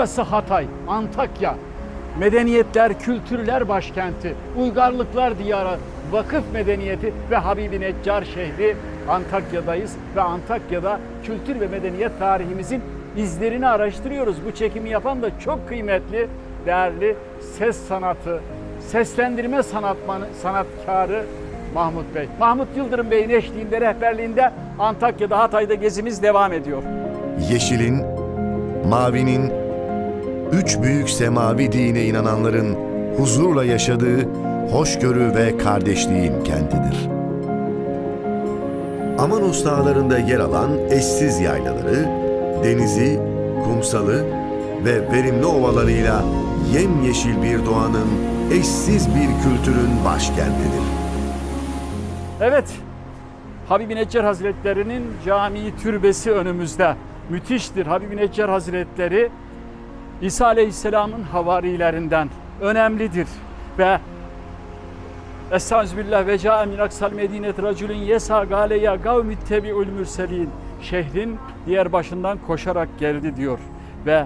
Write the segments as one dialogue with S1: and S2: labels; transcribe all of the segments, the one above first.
S1: Burası Hatay, Antakya. Medeniyetler, kültürler başkenti, uygarlıklar diyarı, vakıf medeniyeti ve Habibi Neccar şehri Antakya'dayız ve Antakya'da kültür ve medeniyet tarihimizin izlerini araştırıyoruz. Bu çekimi yapan da çok kıymetli, değerli ses sanatı, seslendirme sanatkarı Mahmut Bey. Mahmut Yıldırım Bey'in eşliğinde, rehberliğinde Antakya'da, Hatay'da gezimiz devam ediyor.
S2: Yeşilin, mavinin, üç büyük semavi dine inananların huzurla yaşadığı hoşgörü ve kardeşliğin kentidir. Amanos dağlarında yer alan eşsiz yaylaları, denizi, kumsalı ve verimli ovalarıyla yemyeşil bir doğanın, eşsiz bir kültürün başkentidir.
S1: Evet, Habibi Neccar Hazretleri'nin camii türbesi önümüzde. Müthiştir. Habibi Neccar Hazretleri İsa Aleyhisselam'ın havarilerinden önemlidir ve Estağfirullah ve câe min aksal medinet racülün yesa gâle ya kavmi tebi'ül mürselin. Şehrin diğer başından koşarak geldi diyor ve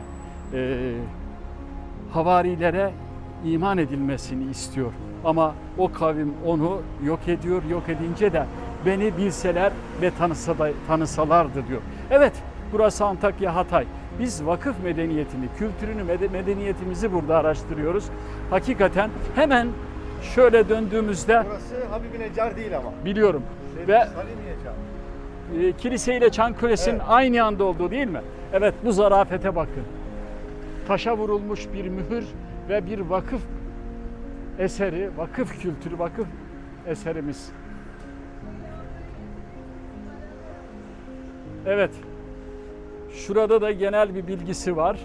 S1: havarilere iman edilmesini istiyor. Ama o kavim onu yok ediyor. Yok edince de beni bilseler ve tanısalardı diyor. Evet, burası Antakya, Hatay. Biz vakıf medeniyetini, kültürünü, medeniyetimizi burada araştırıyoruz. Hakikaten hemen şöyle döndüğümüzde...
S3: Burası Habibi Neccar değil ama.
S1: Biliyorum. Ve
S3: Salimiye Camii.
S1: kilise ile Çankölesi'nin aynı anda olduğu değil mi? Evet, bu zarafete bakın. Taşa vurulmuş bir mühür ve bir vakıf eseri, vakıf kültürü, vakıf eserimiz. Evet. Şurada da genel bir bilgisi var.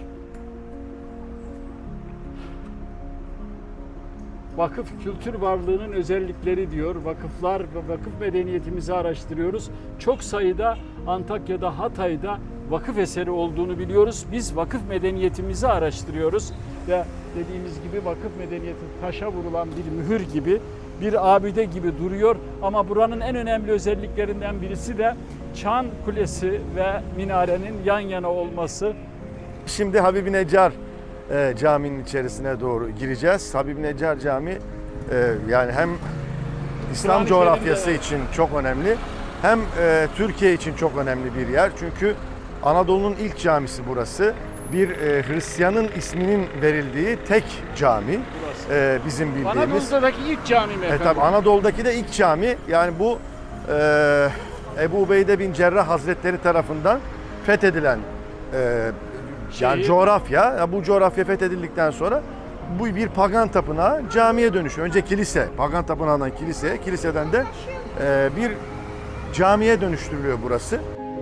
S1: Vakıf kültür varlığının özellikleri diyor. Vakıflar ve vakıf medeniyetimizi araştırıyoruz. Çok sayıda Antakya'da, Hatay'da vakıf eseri olduğunu biliyoruz. Biz vakıf medeniyetimizi araştırıyoruz ve dediğimiz gibi vakıf medeniyeti taşa vurulan bir mühür gibi, bir abide gibi duruyor. Ama buranın en önemli özelliklerinden birisi de Çan Kulesi ve minarenin yan yana olması.
S3: Şimdi Habibi Neccar caminin içerisine doğru gireceğiz. Habibi Neccar Camii yani hem İslam coğrafyası için çok önemli, hem Türkiye için çok önemli bir yer. Çünkü Anadolu'nun ilk camisi burası. Bir Hristiyanın isminin verildiği tek cami bizim bildiğimiz.
S1: Anadolu'daki ilk cami mi efendim?
S3: Tabii Anadolu'daki de ilk cami. Yani bu Ebu Ubeyde bin Cerrah Hazretleri tarafından fethedilen yani coğrafya. Bu coğrafya fethedildikten sonra bu bir pagan tapınağı camiye dönüşüyor. Önce kilise, pagan tapınağından kiliseye, kiliseden de bir camiye dönüştürülüyor burası.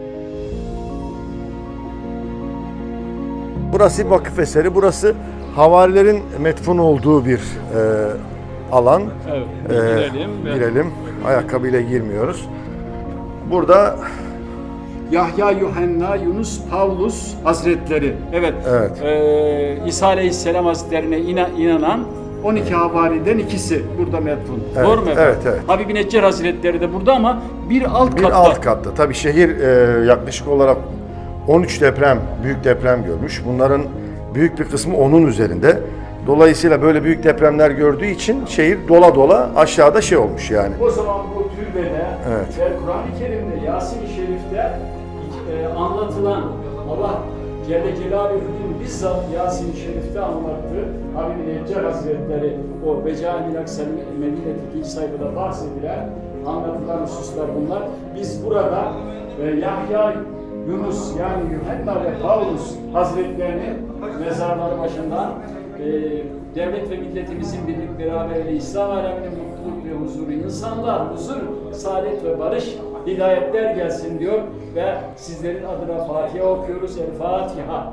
S3: Burası vakıf eseri. Burası havarilerin metfun olduğu bir alan.
S1: Evet,
S3: girelim. Ayakkabıyla girmiyoruz. Burada
S1: Yahya, Yuhanna, Yunus, Pavlus Hazretleri. Evet. İsa Aleyhisselam Hazretlerine inanan 12 havariden ikisi burada metfun.
S3: Evet,
S1: Doğru mu efendim?
S3: evet.
S1: Habibi Neccar Hazretleri de burada ama bir alt katta.
S3: Bir alt katta. Tabii şehir yaklaşık olarak 13 büyük deprem görmüş. Bunların büyük bir kısmı onun üzerinde. Dolayısıyla böyle büyük depremler gördüğü için şehir dola aşağıda olmuş yani.
S1: O zaman bu türbede ve Kur'an-ı Kerim'de, Yasin-i Şerif'te anlatılan Allah Celle Celaluhu'nun bizzat Yasin-i Şerif'te anlattığı Habibi Neccar Hazretleri o Becâ-i Aksel Medinet 2. sayfada bahsedilen anlatılan hususlar bunlar. Biz burada Yahya, Yunus yani Yuhanna ve Pavlus Hazretlerinin mezarları başından devlet ve milletimizin birlik beraberliği, İslam aleminin mutluluk ve huzuru, insanlar huzur, saadet ve barış, hidayetler gelsin diyor ve sizlerin adına Fatiha okuyoruz. El Fatiha.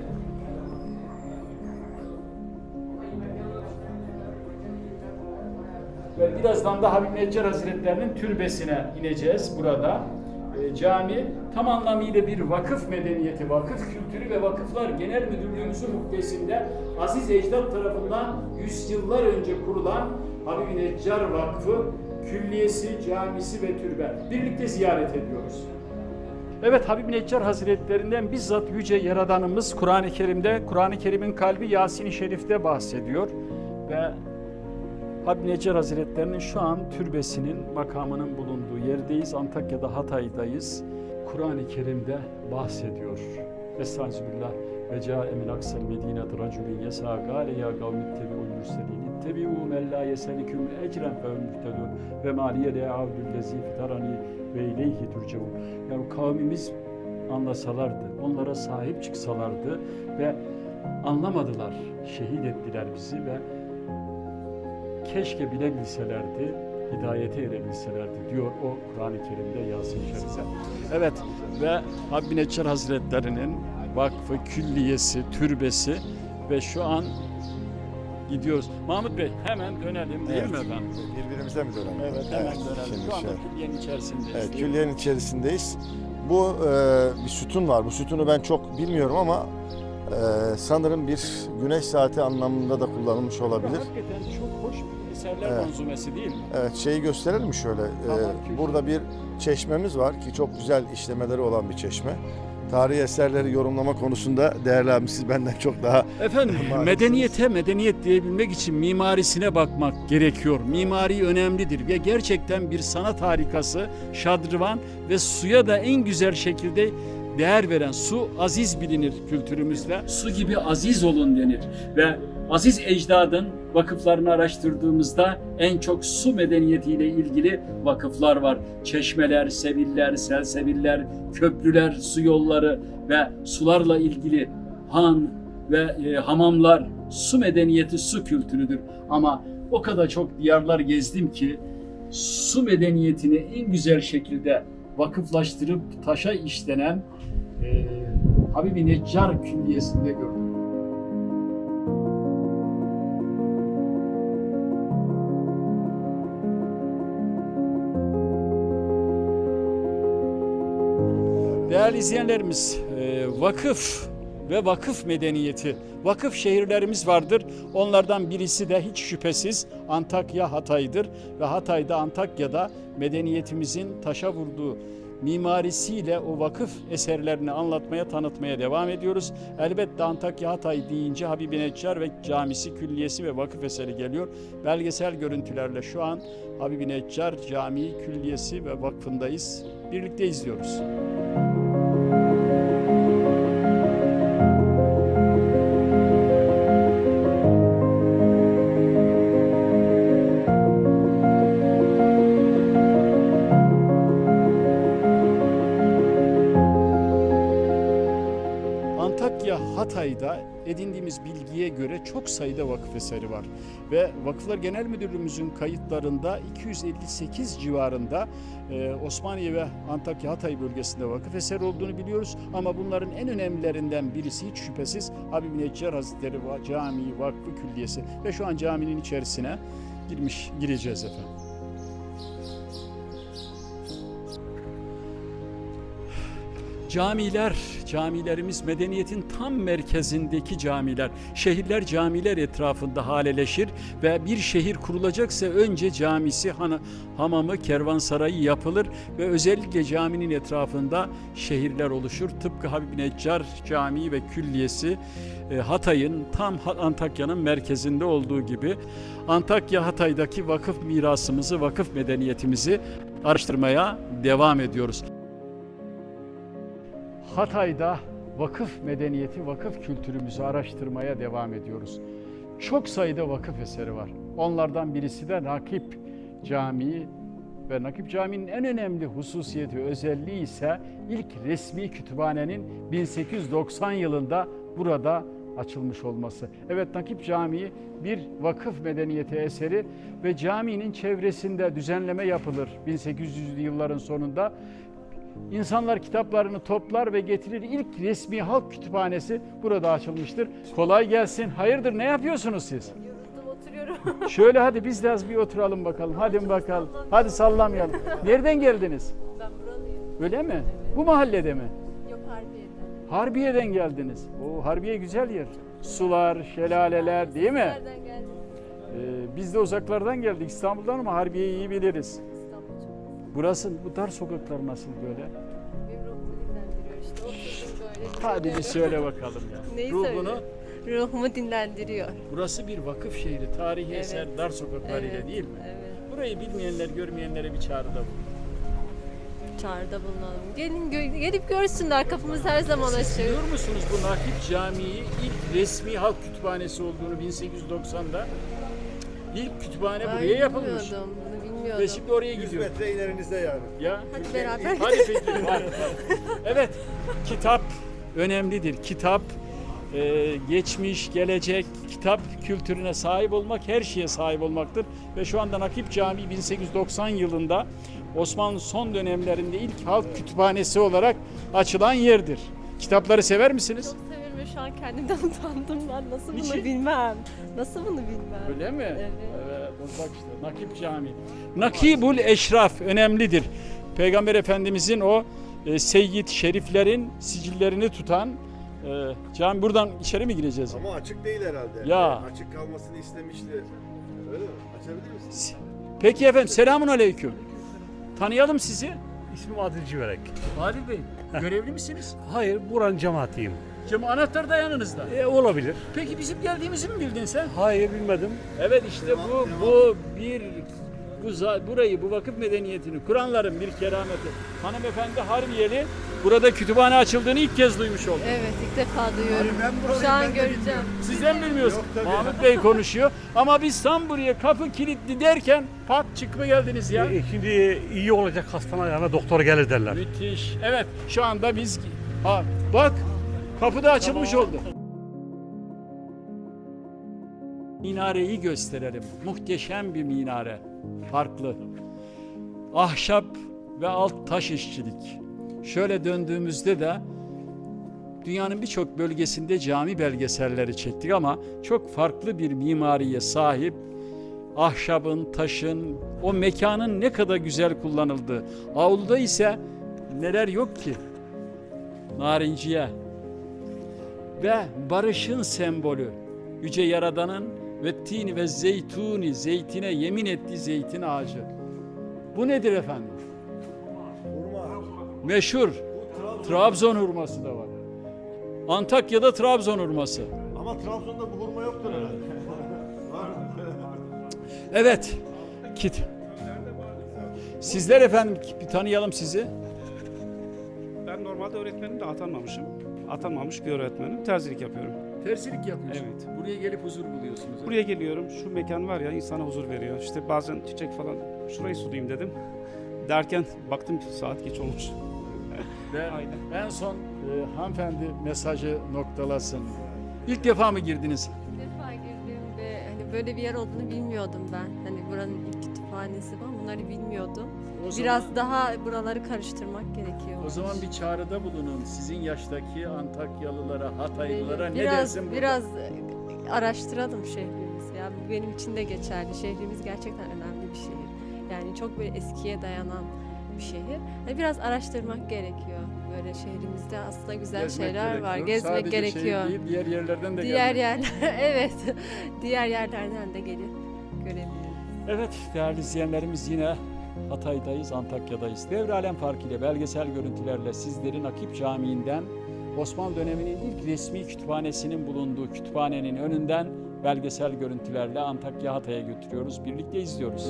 S1: Ve birazdan da Habibi Neccar Hazretlerinin türbesine ineceğiz burada. Cami tam anlamıyla bir vakıf medeniyeti, vakıf kültürü ve vakıflar genel müdürlüğümüzün muhtesinde Aziz Ecdat tarafından 100 yıllar önce kurulan Habibi Neccar Vakfı, külliyesi, camisi ve türbe. Birlikte ziyaret ediyoruz. Evet, Habib Neccar Hazretlerinden bizzat Yüce Yaradanımız Kur'an-ı Kerim'de, Kur'an-ı Kerim'in kalbi Yasin-i Şerif'te bahsediyor. Ve Habib Neccar Hazretlerinin şu an türbesinin, makamının bulunduğu yerdeyiz. Antakya'da, Hatay'dayız. Kur'an-ı Kerim'de bahsediyor. Estağfirullah. Ve câe min aksel medîneti racülün yesâ gâle ya kavmi ittebi'ul mürselîn ittebi'û men lâ yeseliküm ecren fehum muhtedûn ve mâ liye le avdüllezî fitarani ve ileyhi turcaun. Yani kavmimiz anlasalardı, onlara sahip çıksalardı ve anlamadılar, şehit ettiler bizi ve keşke bilebilselerdi, hidayete erebilselerdi diyor o Kur'an-ı Kerim'de Yasin Şerif'te. Evet, ve Habib Neccar Hazretleri'nin vakfı, külliyesi, türbesi ve şu an gidiyoruz. Mahmut Bey hemen dönelim değil mi efendim?
S3: Birbirimize mi dönelim?
S1: Evet, hemen dönelim. Şu anda külliyenin içerisindeyiz.
S3: Evet, külliyenin içerisindeyiz. Bu bir sütun var. Bu sütunu ben çok bilmiyorum ama sanırım bir güneş saati anlamında da kullanılmış olabilir.
S1: Hakikaten çok hoş bir eserler manzumesi değil mi?
S3: Evet, şeyi gösterelim mi şöyle? Burada bir çeşmemiz var ki çok güzel işlemeleri olan bir çeşme. Tarihi eserleri yorumlama konusunda değerli abim siz benden çok daha...
S1: Efendim medeniyete medeniyet diyebilmek için mimarisine bakmak gerekiyor. Mimari önemlidir ve gerçekten bir sanat harikası şadırvan ve suya da en güzel şekilde değer veren, su aziz bilinir kültürümüzde. Su gibi aziz olun denir ve aziz ecdadın vakıflarını araştırdığımızda en çok su medeniyetiyle ilgili vakıflar var. Çeşmeler, seviller, selseviller, köprüler, su yolları ve sularla ilgili han ve hamamlar su medeniyeti, su kültürüdür. Ama o kadar çok diyarlar gezdim ki su medeniyetini en güzel şekilde vakıflaştırıp taşa işlenen Habib-i Neccar Külliyesi'nde gördüm. Değerli izleyenlerimiz, vakıf ve vakıf medeniyeti, vakıf şehirlerimiz vardır. Onlardan birisi de hiç şüphesiz Antakya, Hatay'dır. Ve Hatay'da, Antakya'da medeniyetimizin taşa vurduğu mimarisiyle o vakıf eserlerini anlatmaya, tanıtmaya devam ediyoruz. Elbette Antakya, Hatay deyince Habib-i Neccar ve camisi, külliyesi ve vakıf eseri geliyor. Belgesel görüntülerle şu an Habib-i Neccar Camii, Külliyesi ve Vakfı'ndayız. Birlikte izliyoruz. Hatay'da edindiğimiz bilgiye göre çok sayıda vakıf eseri var ve Vakıflar Genel Müdürlüğümüzün kayıtlarında 258 civarında Osmaniye ve Antakya Hatay bölgesinde vakıf eseri olduğunu biliyoruz ama bunların en önemlilerinden birisi hiç şüphesiz Habib-i Neccar Hazretleri Camii, Vakfı, Külliyesi ve şu an caminin içerisine gireceğiz efendim. Camilerimiz medeniyetin tam merkezindeki camiler. Şehirler camiler etrafında haleleşir ve bir şehir kurulacaksa önce camisi, hamamı, kervansarayı yapılır ve özellikle caminin etrafında şehirler oluşur. Tıpkı Habib-i Neccar Camii ve Külliyesi Hatay'ın tam Antakya'nın merkezinde olduğu gibi Antakya, Hatay'daki vakıf mirasımızı, vakıf medeniyetimizi araştırmaya devam ediyoruz. Hatay'da vakıf medeniyeti, vakıf kültürümüzü araştırmaya devam ediyoruz. Çok sayıda vakıf eseri var. Onlardan birisi de Nakip Camii ve Nakip Camii'nin en önemli hususiyeti, özelliği ise ilk resmi kütüphanenin 1890 yılında burada açılmış olması. Evet, Nakip Camii bir vakıf medeniyeti eseri ve caminin çevresinde düzenleme yapılır 1800'lü yılların sonunda. İnsanlar kitaplarını toplar ve getirir. İlk resmi halk kütüphanesi burada açılmıştır. Kolay gelsin. Hayırdır, ne yapıyorsunuz siz?
S4: Yoruldum, oturuyorum.
S1: Şöyle hadi biz de az bir oturalım bakalım. Hadi bakalım. Hadi sallamayalım. Nereden geldiniz?
S4: Ben buralıyım.
S1: Öyle mi? Bu mahallede mi?
S4: Yok, Harbiye'den.
S1: Harbiye'den geldiniz. O Harbiye güzel yer. Sular, şelaleler değil mi?
S4: Nereden geldin?
S1: Biz de uzaklardan geldik, İstanbul'dan, ama Harbiye'yi iyi biliriz.
S4: İstanbul çok güzel.
S1: Burası, bu dar sokaklar nasıl böyle?
S4: Benim
S1: Hadi bir söyle bakalım ya.
S4: Neyi
S1: Ruhunu.
S4: söyleyeyim? Ruhumu dinlendiriyor.
S1: Burası bir vakıf şehri, tarihi
S4: Evet.
S1: eser, dar sokaklarıyla
S4: Evet,
S1: değil mi?
S4: evet.
S1: Burayı bilmeyenler, görmeyenlere bir çağrıda bulun.
S4: Çağrıda bulunalım. Gelin gelip görsünler. Kapımız her zaman açık.
S1: Biliyor musunuz bu Nakip Camii ilk resmi halk kütüphanesi olduğunu 1890'da? İlk kütüphane buraya yapılmış.
S4: Bilmiyordum, bunu bilmiyordum.
S1: Ve şimdi oraya
S3: 100
S1: gidiyor.
S3: metre ilerinizde yani.
S1: Ya.
S4: Hadi beraber
S1: Hadi peki. Hadi. Evet, kitap önemlidir. Kitap, geçmiş, gelecek, kitap kültürüne sahip olmak, her şeye sahip olmaktır. Ve şu anda Nakip Camii 1890 yılında Osmanlı son dönemlerinde ilk halk kütüphanesi olarak açılan yerdir. Kitapları sever misiniz?
S4: Çok severim ve şu an kendimden utandım ben. Nasıl bunu
S1: Niçin?
S4: bilmem? Nasıl bunu bilmem?
S1: Öyle mi?
S4: Evet.
S1: Evet, bak işte Nakip Camii. Nakibul Eşraf önemlidir. Peygamber Efendimizin o seyyid şeriflerin sicillerini tutan cami. Buradan içeri mi gireceğiz?
S3: Ama açık değil herhalde.
S1: Ya.
S3: Açık kalmasını istemişti. Öyle mi? Açabilir misiniz?
S1: Peki efendim, selamun aleyküm. Tanıyalım sizi.
S5: İsmim Adil Civerek.
S1: Adil Bey, görevli misiniz?
S5: Hayır, buranın cemaatiyim.
S1: Anahtar da yanınızda.
S5: Olabilir.
S1: Peki bizim geldiğimizi mi bildin sen?
S5: Hayır, bilmedim.
S1: Evet, işte burayı, bu vakıf medeniyetini kuranların bir kerameti. Hanımefendi Harbiyeli burada kütüphane açıldığını ilk kez duymuş oldu.
S4: Evet, ilk defa duyuyorum.
S3: ben buradayım,
S4: Şu an
S3: ben de
S4: göreceğim.
S1: Sizden bilmiyorsun.
S3: Yok, tabii.
S1: Mahmut Bey konuşuyor. Ama biz tam buraya kapı kilitli derken pat çıkma geldiniz ya.
S5: Şimdi iyi olacak hastalar yana doktor gelir derler.
S1: Müthiş. Evet, şu anda biz... Ha, bak, kapı da açılmış oldu. Minareyi gösterelim. Muhteşem bir minare. Farklı. Ahşap ve alt taş işçilik. Şöyle döndüğümüzde de dünyanın birçok bölgesinde cami belgeselleri çektik ama çok farklı bir mimariye sahip. Ahşabın, taşın, o mekanın ne kadar güzel kullanıldığı. Avluda ise neler yok ki? Narinciye ve barışın sembolü. Yüce Yaradan'ın ve tini ve zeytuni, zeytine yemin ettiği zeytin ağacı. Bu nedir efendim? Meşhur Trabzon hurması da var. Antakya'da Trabzon hurması.
S3: Ama Trabzon'da bu hurma yoktur herhalde.
S1: Evet. Sizler efendim, bir tanıyalım sizi.
S6: Ben normalde öğretmenim de atanmamışım. Atanmamış bir öğretmenim. Terzilik yapıyorum.
S1: Tersilik yapıyorsunuz.
S6: Evet.
S1: Buraya gelip huzur buluyorsunuz.
S6: Buraya geliyorum. Şu mekan var ya, insana huzur veriyor. İşte bazen çiçek falan, şurayı sulayayım dedim. Derken baktım saat geç olmuş.
S1: Ve
S6: Aynen.
S1: en son hanımefendi mesajı noktalasın. İlk defa mı girdiniz?
S4: İlk defa girdim ve hani böyle bir yer olduğunu bilmiyordum ben. Hani buranın ilk kütüphanesi var. Bunları bilmiyordum.
S1: O
S4: Biraz
S1: zaman-
S4: daha buraları karıştırmak gerekiyor.
S1: O zaman bir çağrıda bulunun. Sizin yaştaki Antakyalılara, Hataylılara ne
S4: biraz
S1: dersin burada?
S4: biraz araştıralım şehrimizi. Ya bu benim için de geçerli. Şehrimiz gerçekten önemli bir şehir. Yani çok böyle eskiye dayanan bir şehir. Yani biraz araştırmak gerekiyor. Böyle şehrimizde aslında güzel
S1: Gezmek
S4: şeyler var.
S1: gerekiyor.
S4: Gezmek
S1: Sadece
S4: gerekiyor.
S1: Şehir değil, diğer yerlerden de
S4: Diğer
S1: gelmek.
S4: yerler evet. Diğer yerlerden de gelip görebiliriz.
S1: Evet değerli izleyenlerimiz, yine Hatay'dayız, Antakya'dayız. Devre Alem Farkı ile belgesel görüntülerle sizleri Nakip Camii'nden, Osmanlı döneminin ilk resmi kütüphanesinin bulunduğu kütüphanenin önünden belgesel görüntülerle Antakya, Hatay'a götürüyoruz. Birlikte izliyoruz.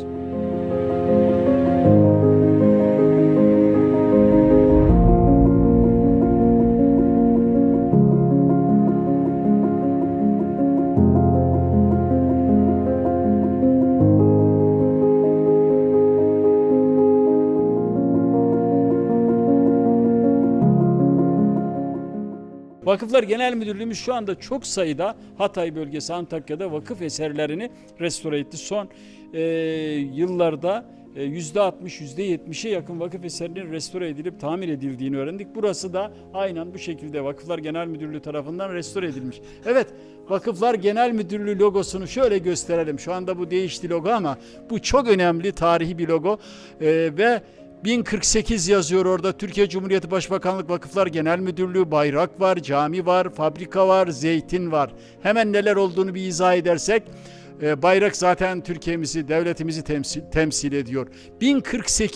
S1: Vakıflar Genel Müdürlüğümüz şu anda çok sayıda Hatay bölgesi, Antakya'da vakıf eserlerini restore etti. Son yıllarda %60, %70'e yakın vakıf eserlerinin restore edilip tamir edildiğini öğrendik. Burası da aynen bu şekilde Vakıflar Genel Müdürlüğü tarafından restore edilmiş. Evet, Vakıflar Genel Müdürlüğü logosunu şöyle gösterelim. Şu anda bu değişti logo ama bu çok önemli, tarihi bir logo ve 1048 yazıyor orada. Türkiye Cumhuriyeti Başbakanlık Vakıflar Genel Müdürlüğü, bayrak var, cami var, fabrika var, zeytin var. Hemen neler olduğunu bir izah edersek, bayrak zaten Türkiye'mizi, devletimizi temsil ediyor. 1048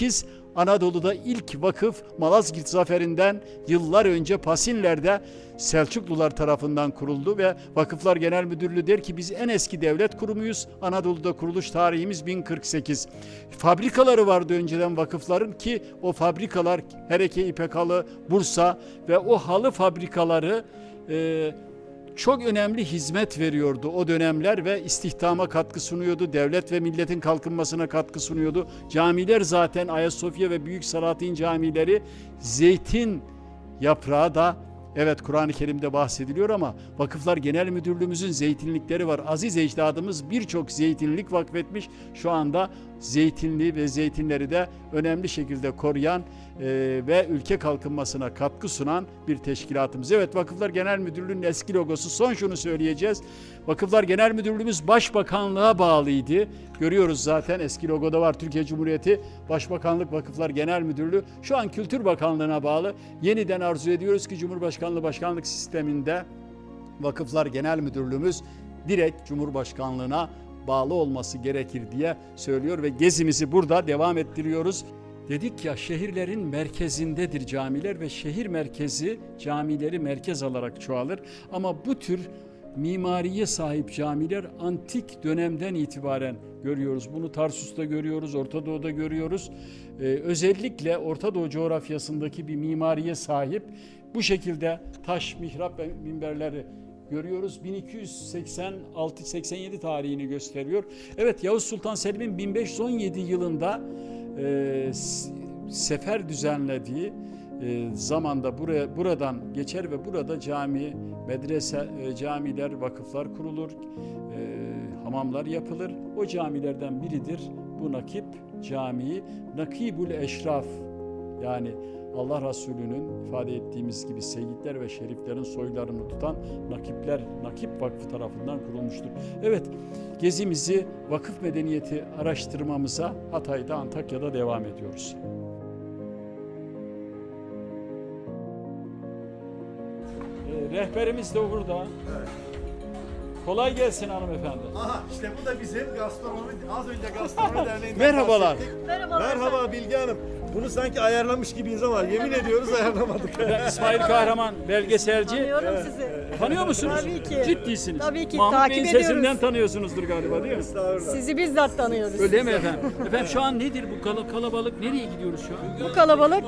S1: Anadolu'da ilk vakıf Malazgirt Zaferi'nden yıllar önce Pasinler'de Selçuklular tarafından kuruldu ve Vakıflar Genel Müdürlüğü der ki biz en eski devlet kurumuyuz. Anadolu'da kuruluş tarihimiz 1048. Fabrikaları vardı önceden vakıfların ki o fabrikalar Hereke İpek Halı, Bursa ve o halı fabrikaları çok önemli hizmet veriyordu o dönemler ve istihdama katkı sunuyordu. Devlet ve milletin kalkınmasına katkı sunuyordu. Camiler zaten Ayasofya ve Büyük Salatin camileri zeytin yaprağı da evet Kur'an-ı Kerim'de bahsediliyor ama Vakıflar Genel Müdürlüğümüzün zeytinlikleri var. Aziz ecdadımız birçok zeytinlik vakfetmiş. Şu anda zeytinliği ve zeytinleri de önemli şekilde koruyan ve ülke kalkınmasına katkı sunan bir teşkilatımız. Evet, Vakıflar Genel Müdürlüğü'nün eski logosu. Son şunu söyleyeceğiz. Vakıflar Genel Müdürlüğümüz Başbakanlığa bağlıydı. Görüyoruz zaten eski logoda var Türkiye Cumhuriyeti Başbakanlık Vakıflar Genel Müdürlüğü. Şu an Kültür Bakanlığı'na bağlı. Yeniden arzu ediyoruz ki Cumhurbaşkanlığı başkanlık sisteminde Vakıflar Genel Müdürlüğümüz direkt Cumhurbaşkanlığına bağlı olması gerekir diye söylüyor ve gezimizi burada devam ettiriyoruz. Dedik ya şehirlerin merkezindedir camiler ve şehir merkezi camileri merkez alarak çoğalır. Ama bu tür mimariye sahip camiler antik dönemden itibaren görüyoruz. Bunu Tarsus'ta görüyoruz, Orta Doğu'da görüyoruz. Özellikle Orta Doğu coğrafyasındaki bir mimariye sahip bu şekilde taş, mihrap ve minberleri görüyoruz. 1286-87 tarihini gösteriyor. Evet, Yavuz Sultan Selim'in 1517 yılında sefer düzenlediği zamanda buradan geçer ve burada cami, medrese, camiler, vakıflar kurulur, hamamlar yapılır. O camilerden biridir bu Nakip Camii. Nakibul Eşraf, yani Allah Resulü'nün ifade ettiğimiz gibi seyitler ve şeriflerin soylarını tutan Nakip Vakfı tarafından kurulmuştur. Evet, gezimizi vakıf medeniyeti araştırmamıza Hatay'da, Antakya'da devam ediyoruz. Rehberimiz de burada.
S3: Evet.
S1: Kolay gelsin hanımefendi.
S3: Aha, işte bu da bizim gastronomi, az önce gastronomi derneğinden
S1: Merhabalar.
S3: bahsettik. Merhaba Bilge Hanım. Bunu sanki ayarlamış gibiyiz ama yemin ediyoruz ayarlamadık.
S1: Ben İsmail Kahraman, belgeselci.
S7: Tanıyorum sizi.
S1: Tanıyor musunuz?
S7: Tabii ki.
S1: Ciddisiniz.
S7: Tabii ki,
S1: Mahmut
S7: takip
S1: Bey'in
S7: ediyoruz.
S1: sesinden tanıyorsunuzdur galiba, değil mi?
S3: Estağfurullah.
S7: Sizi bizzat tanıyoruz.
S1: Öyle mi efendim? Efendim şu an nedir bu kalabalık? Nereye gidiyoruz şu an?
S7: Bu kalabalık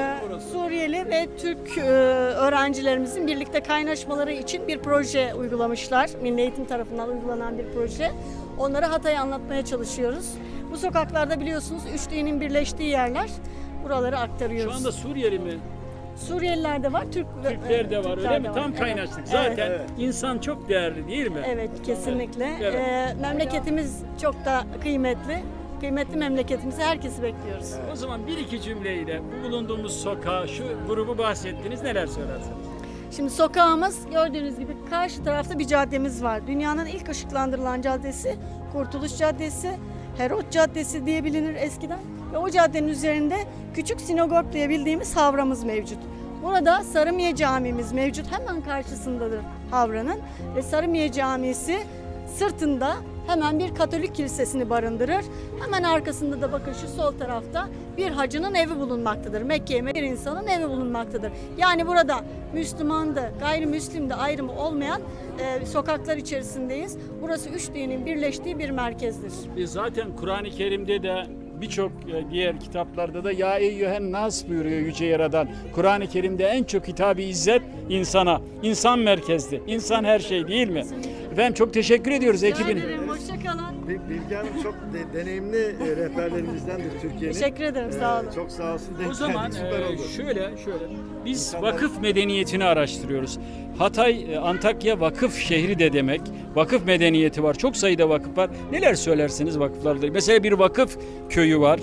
S7: Suriyeli ve Türk öğrencilerimizin birlikte kaynaşmaları için bir proje uygulamışlar. Milli Eğitim tarafından uygulanan bir proje. Onlara Hatay'ı anlatmaya çalışıyoruz. Bu sokaklarda biliyorsunuz üç dinin birleştiği yerler. Buraları aktarıyoruz.
S1: Şu anda Suriyeli mi?
S7: Suriyeliler de var,
S1: Türkler de var, öyle mi? Tam kaynaştık.
S7: Evet.
S1: Zaten
S3: Evet.
S1: insan çok değerli değil mi?
S7: Evet, kesinlikle.
S1: Evet.
S7: Memleketimiz çok da kıymetli. Kıymetli memleketimizi herkesi bekliyoruz.
S1: O zaman bir iki cümleyle bu bulunduğumuz sokağa, şu grubu bahsettiniz, neler söylersiniz?
S7: Şimdi sokağımız gördüğünüz gibi karşı tarafta bir caddemiz var. Dünyanın ilk ışıklandırılan caddesi Kurtuluş Caddesi, Herot Caddesi diye bilinir eskiden. Ve o caddenin üzerinde Küçük Sinagog diye bildiğimiz havramız mevcut. Burada Sarımiye Camimiz mevcut. Hemen karşısındadır havranın. Ve Sarımiye Camisi sırtında hemen bir Katolik kilisesini barındırır. Hemen arkasında da bakın şu sol tarafta bir hacının evi bulunmaktadır. Mekke'ye bir insanın evi bulunmaktadır. Yani burada Müslüman da gayrimüslim de ayrımı olmayan sokaklar içerisindeyiz. Burası üç dinin birleştiği bir merkezdir.
S1: Zaten Kur'an-ı Kerim'de de birçok diğer kitaplarda da ya eyyühen nas buyuruyor Yüce Yaradan. Kur'an-ı Kerim'de en çok hitabı izzet insana. İnsan merkezli. İnsan her şey değil mi? Efendim çok teşekkür ediyoruz ekibine.
S7: Hoşçakalın.
S3: Bilge Hanım çok deneyimli rehberlerimizdendir Türkiye'nin.
S7: Teşekkür ederim, sağ olun.
S3: Çok sağ olsun.
S1: O zaman
S3: Süper oldu.
S1: şöyle biz vakıf medeniyetini araştırıyoruz. Hatay, Antakya vakıf şehri de demek. Vakıf medeniyeti var. Çok sayıda vakıf var. Neler söylersiniz vakıflarla? Mesela bir vakıf köyü var.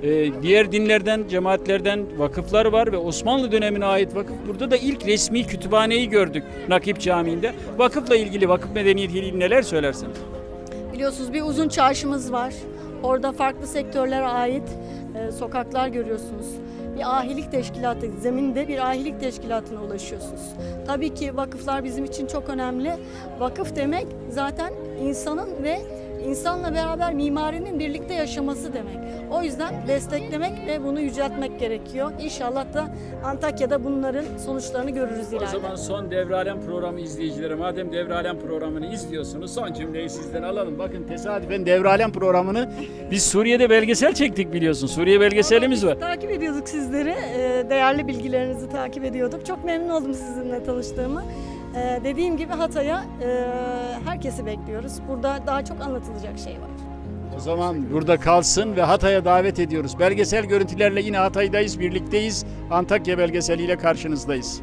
S1: Diğer dinlerden, cemaatlerden vakıflar var ve Osmanlı dönemine ait vakıf. Burada da ilk resmi kütüphaneyi gördük Nakip Camii'nde. Vakıfla ilgili, vakıf medeniyetiyle ilgili neler söylersiniz?
S7: Biliyorsunuz bir uzun çarşımız var. Orada farklı sektörlere ait sokaklar görüyorsunuz. Bir ahilik teşkilatı, zeminde bir ahilik teşkilatına ulaşıyorsunuz. Tabii ki vakıflar bizim için çok önemli. Vakıf demek zaten insanın ve insanla beraber mimarinin birlikte yaşaması demek. O yüzden desteklemek ve bunu yüceltmek gerekiyor. İnşallah da Antakya'da bunların sonuçlarını görürüz ileride.
S1: O zaman son Devralem programı izleyicileri, madem Devralem programını izliyorsunuz, son cümleyi sizden alalım. Bakın tesadüfen Devralem programını biz Suriye'de belgesel çektik biliyorsun. Suriye belgeselimiz var.
S7: Takip ediyorduk sizleri. Değerli bilgilerinizi takip ediyorduk. Çok memnun oldum sizinle tanıştığımı. Dediğim gibi Hatay'a herkesi bekliyoruz. Burada daha çok anlatılacak şey var.
S1: O zaman burada kalsın ve Hatay'a davet ediyoruz. Belgesel görüntülerle yine Hatay'dayız, birlikteyiz. Antakya belgeseliyle karşınızdayız.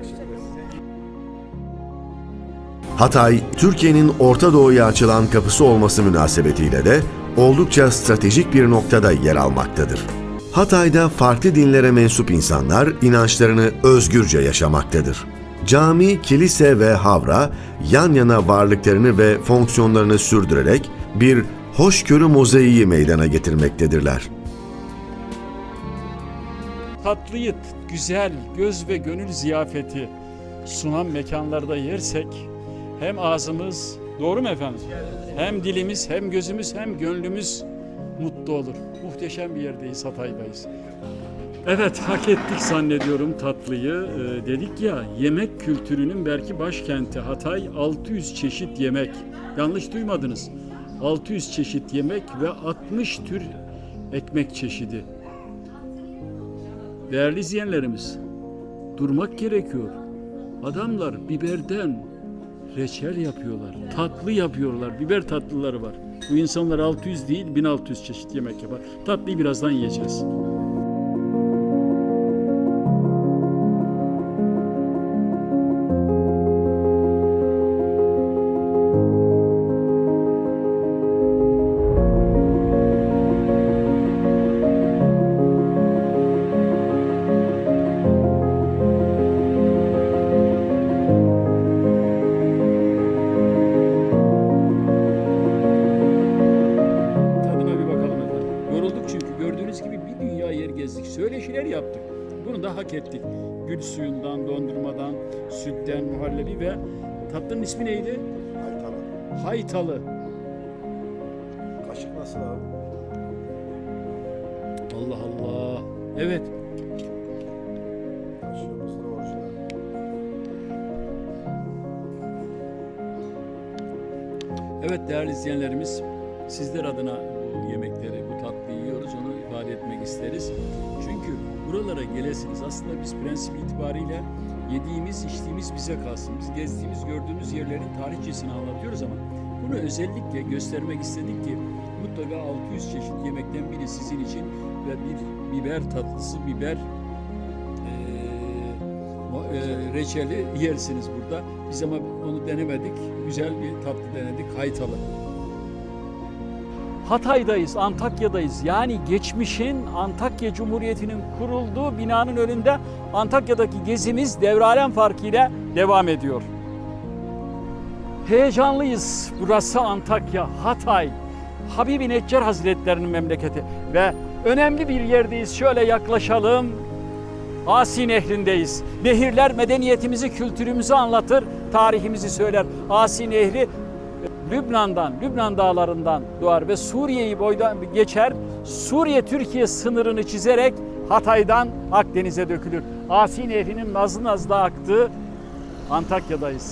S2: Hatay, Türkiye'nin Orta Doğu'ya açılan kapısı olması münasebetiyle de oldukça stratejik bir noktada yer almaktadır. Hatay'da farklı dinlere mensup insanlar inançlarını özgürce yaşamaktadır. Cami, kilise ve havra yan yana varlıklarını ve fonksiyonlarını sürdürerek bir hoşgörü mozaiği meydana getirmektedirler.
S1: Tatlıyı, güzel, göz ve gönül ziyafeti sunan mekanlarda yersek hem ağzımız, doğru mu efendim? Hem dilimiz, hem gözümüz, hem gönlümüz mutlu olur. Muhteşem bir yerdeyiz, Hatay'dayız. Evet, hak ettik zannediyorum tatlıyı. Dedik ya, yemek kültürünün belki başkenti Hatay, 600 çeşit yemek. Yanlış duymadınız. 600 çeşit yemek ve 60 tür ekmek çeşidi. Değerli izleyenlerimiz, durmak gerekiyor. Adamlar biberden reçel yapıyorlar, tatlı yapıyorlar, biber tatlıları var. Bu insanlar 600 değil, 1600 çeşit yemek yapar. Tatlıyı birazdan yiyeceğiz. Söyleşiler yaptık. Bunu da hak ettik. Gül suyundan, dondurmadan, sütten, muhallebi ve tatlının ismi neydi?
S3: Haytalı.
S1: Haytalı.
S3: Kaşık nasıl abi?
S1: Allah Allah. Evet.
S3: Kaşığımız da orijinal.
S1: Evet değerli izleyenlerimiz, sizler adına bu yemekleri, bu tatlıyı yiyoruz. Onu ifade etmek isteriz. Çünkü buralara gelesiniz. Aslında biz prensip itibariyle yediğimiz, içtiğimiz bize kalsın. Biz gezdiğimiz, gördüğümüz yerlerin tarihçesini anlatıyoruz ama bunu özellikle göstermek istedik ki mutlaka 600 çeşit yemekten biri sizin için ve bir biber tatlısı, biber reçeli yersiniz burada. Biz ama onu denemedik. Güzel bir tatlı denedik. Haytalı. Hatay'dayız, Antakya'dayız. Yani geçmişin Antakya Cumhuriyeti'nin kurulduğu binanın önünde Antakya'daki gezimiz Devralem Farkı ile devam ediyor. Heyecanlıyız. Burası Antakya, Hatay. Habib-i Neccar Hazretlerinin memleketi ve önemli bir yerdeyiz. Şöyle yaklaşalım. Asi Nehri'ndeyiz. Nehirler medeniyetimizi, kültürümüzü anlatır, tarihimizi söyler. Asi Nehri Lübnan'dan, Lübnan dağlarından doğar ve Suriye'yi boydan geçer. Suriye-Türkiye sınırını çizerek Hatay'dan Akdeniz'e dökülür. Asi Nehri'nin nazlı nazlı aktığı Antakya'dayız.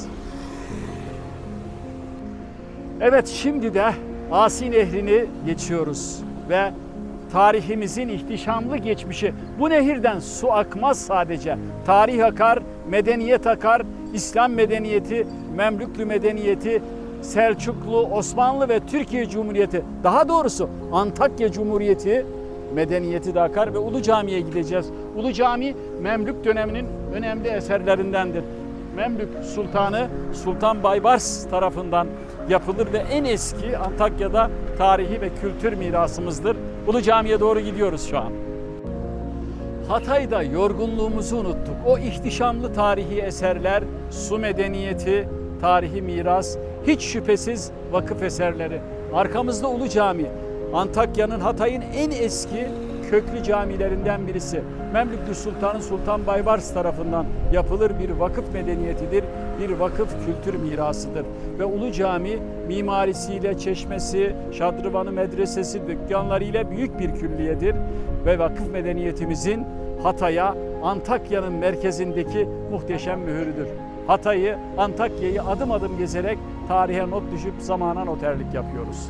S1: Evet, şimdi de Asi Nehri'ni geçiyoruz ve tarihimizin ihtişamlı geçmişi. Bu nehirden su akmaz sadece. Tarih akar, medeniyet akar, İslam medeniyeti, Memlüklü medeniyeti, Selçuklu, Osmanlı ve Türkiye Cumhuriyeti, daha doğrusu Antakya Cumhuriyeti medeniyeti de akar ve Ulu Cami'ye gideceğiz. Ulu Cami Memlük döneminin önemli eserlerindendir. Memlük Sultanı Sultan Baybars tarafından yapılır ve en eski Antakya'da tarihi ve kültür mirasımızdır. Ulu Cami'ye doğru gidiyoruz şu an. Hatay'da yorgunluğumuzu unuttuk. O ihtişamlı tarihi eserler, su medeniyeti, tarihi miras, hiç şüphesiz vakıf eserleri. Arkamızda Ulu Cami. Antakya'nın, Hatay'ın en eski köklü camilerinden birisi. Memlüklü Sultanı Sultan Baybars tarafından yapılır bir vakıf medeniyetidir, bir vakıf kültür mirasıdır. Ve Ulu Cami mimarisiyle, çeşmesi, şadrıvanı, medresesi, dükkanlarıyla büyük bir külliyedir. Ve vakıf medeniyetimizin Hatay'a, Antakya'nın merkezindeki muhteşem mühürüdür. Hatay'ı, Antakya'yı adım adım gezerek tarihe not düşüp zamana noterlik yapıyoruz.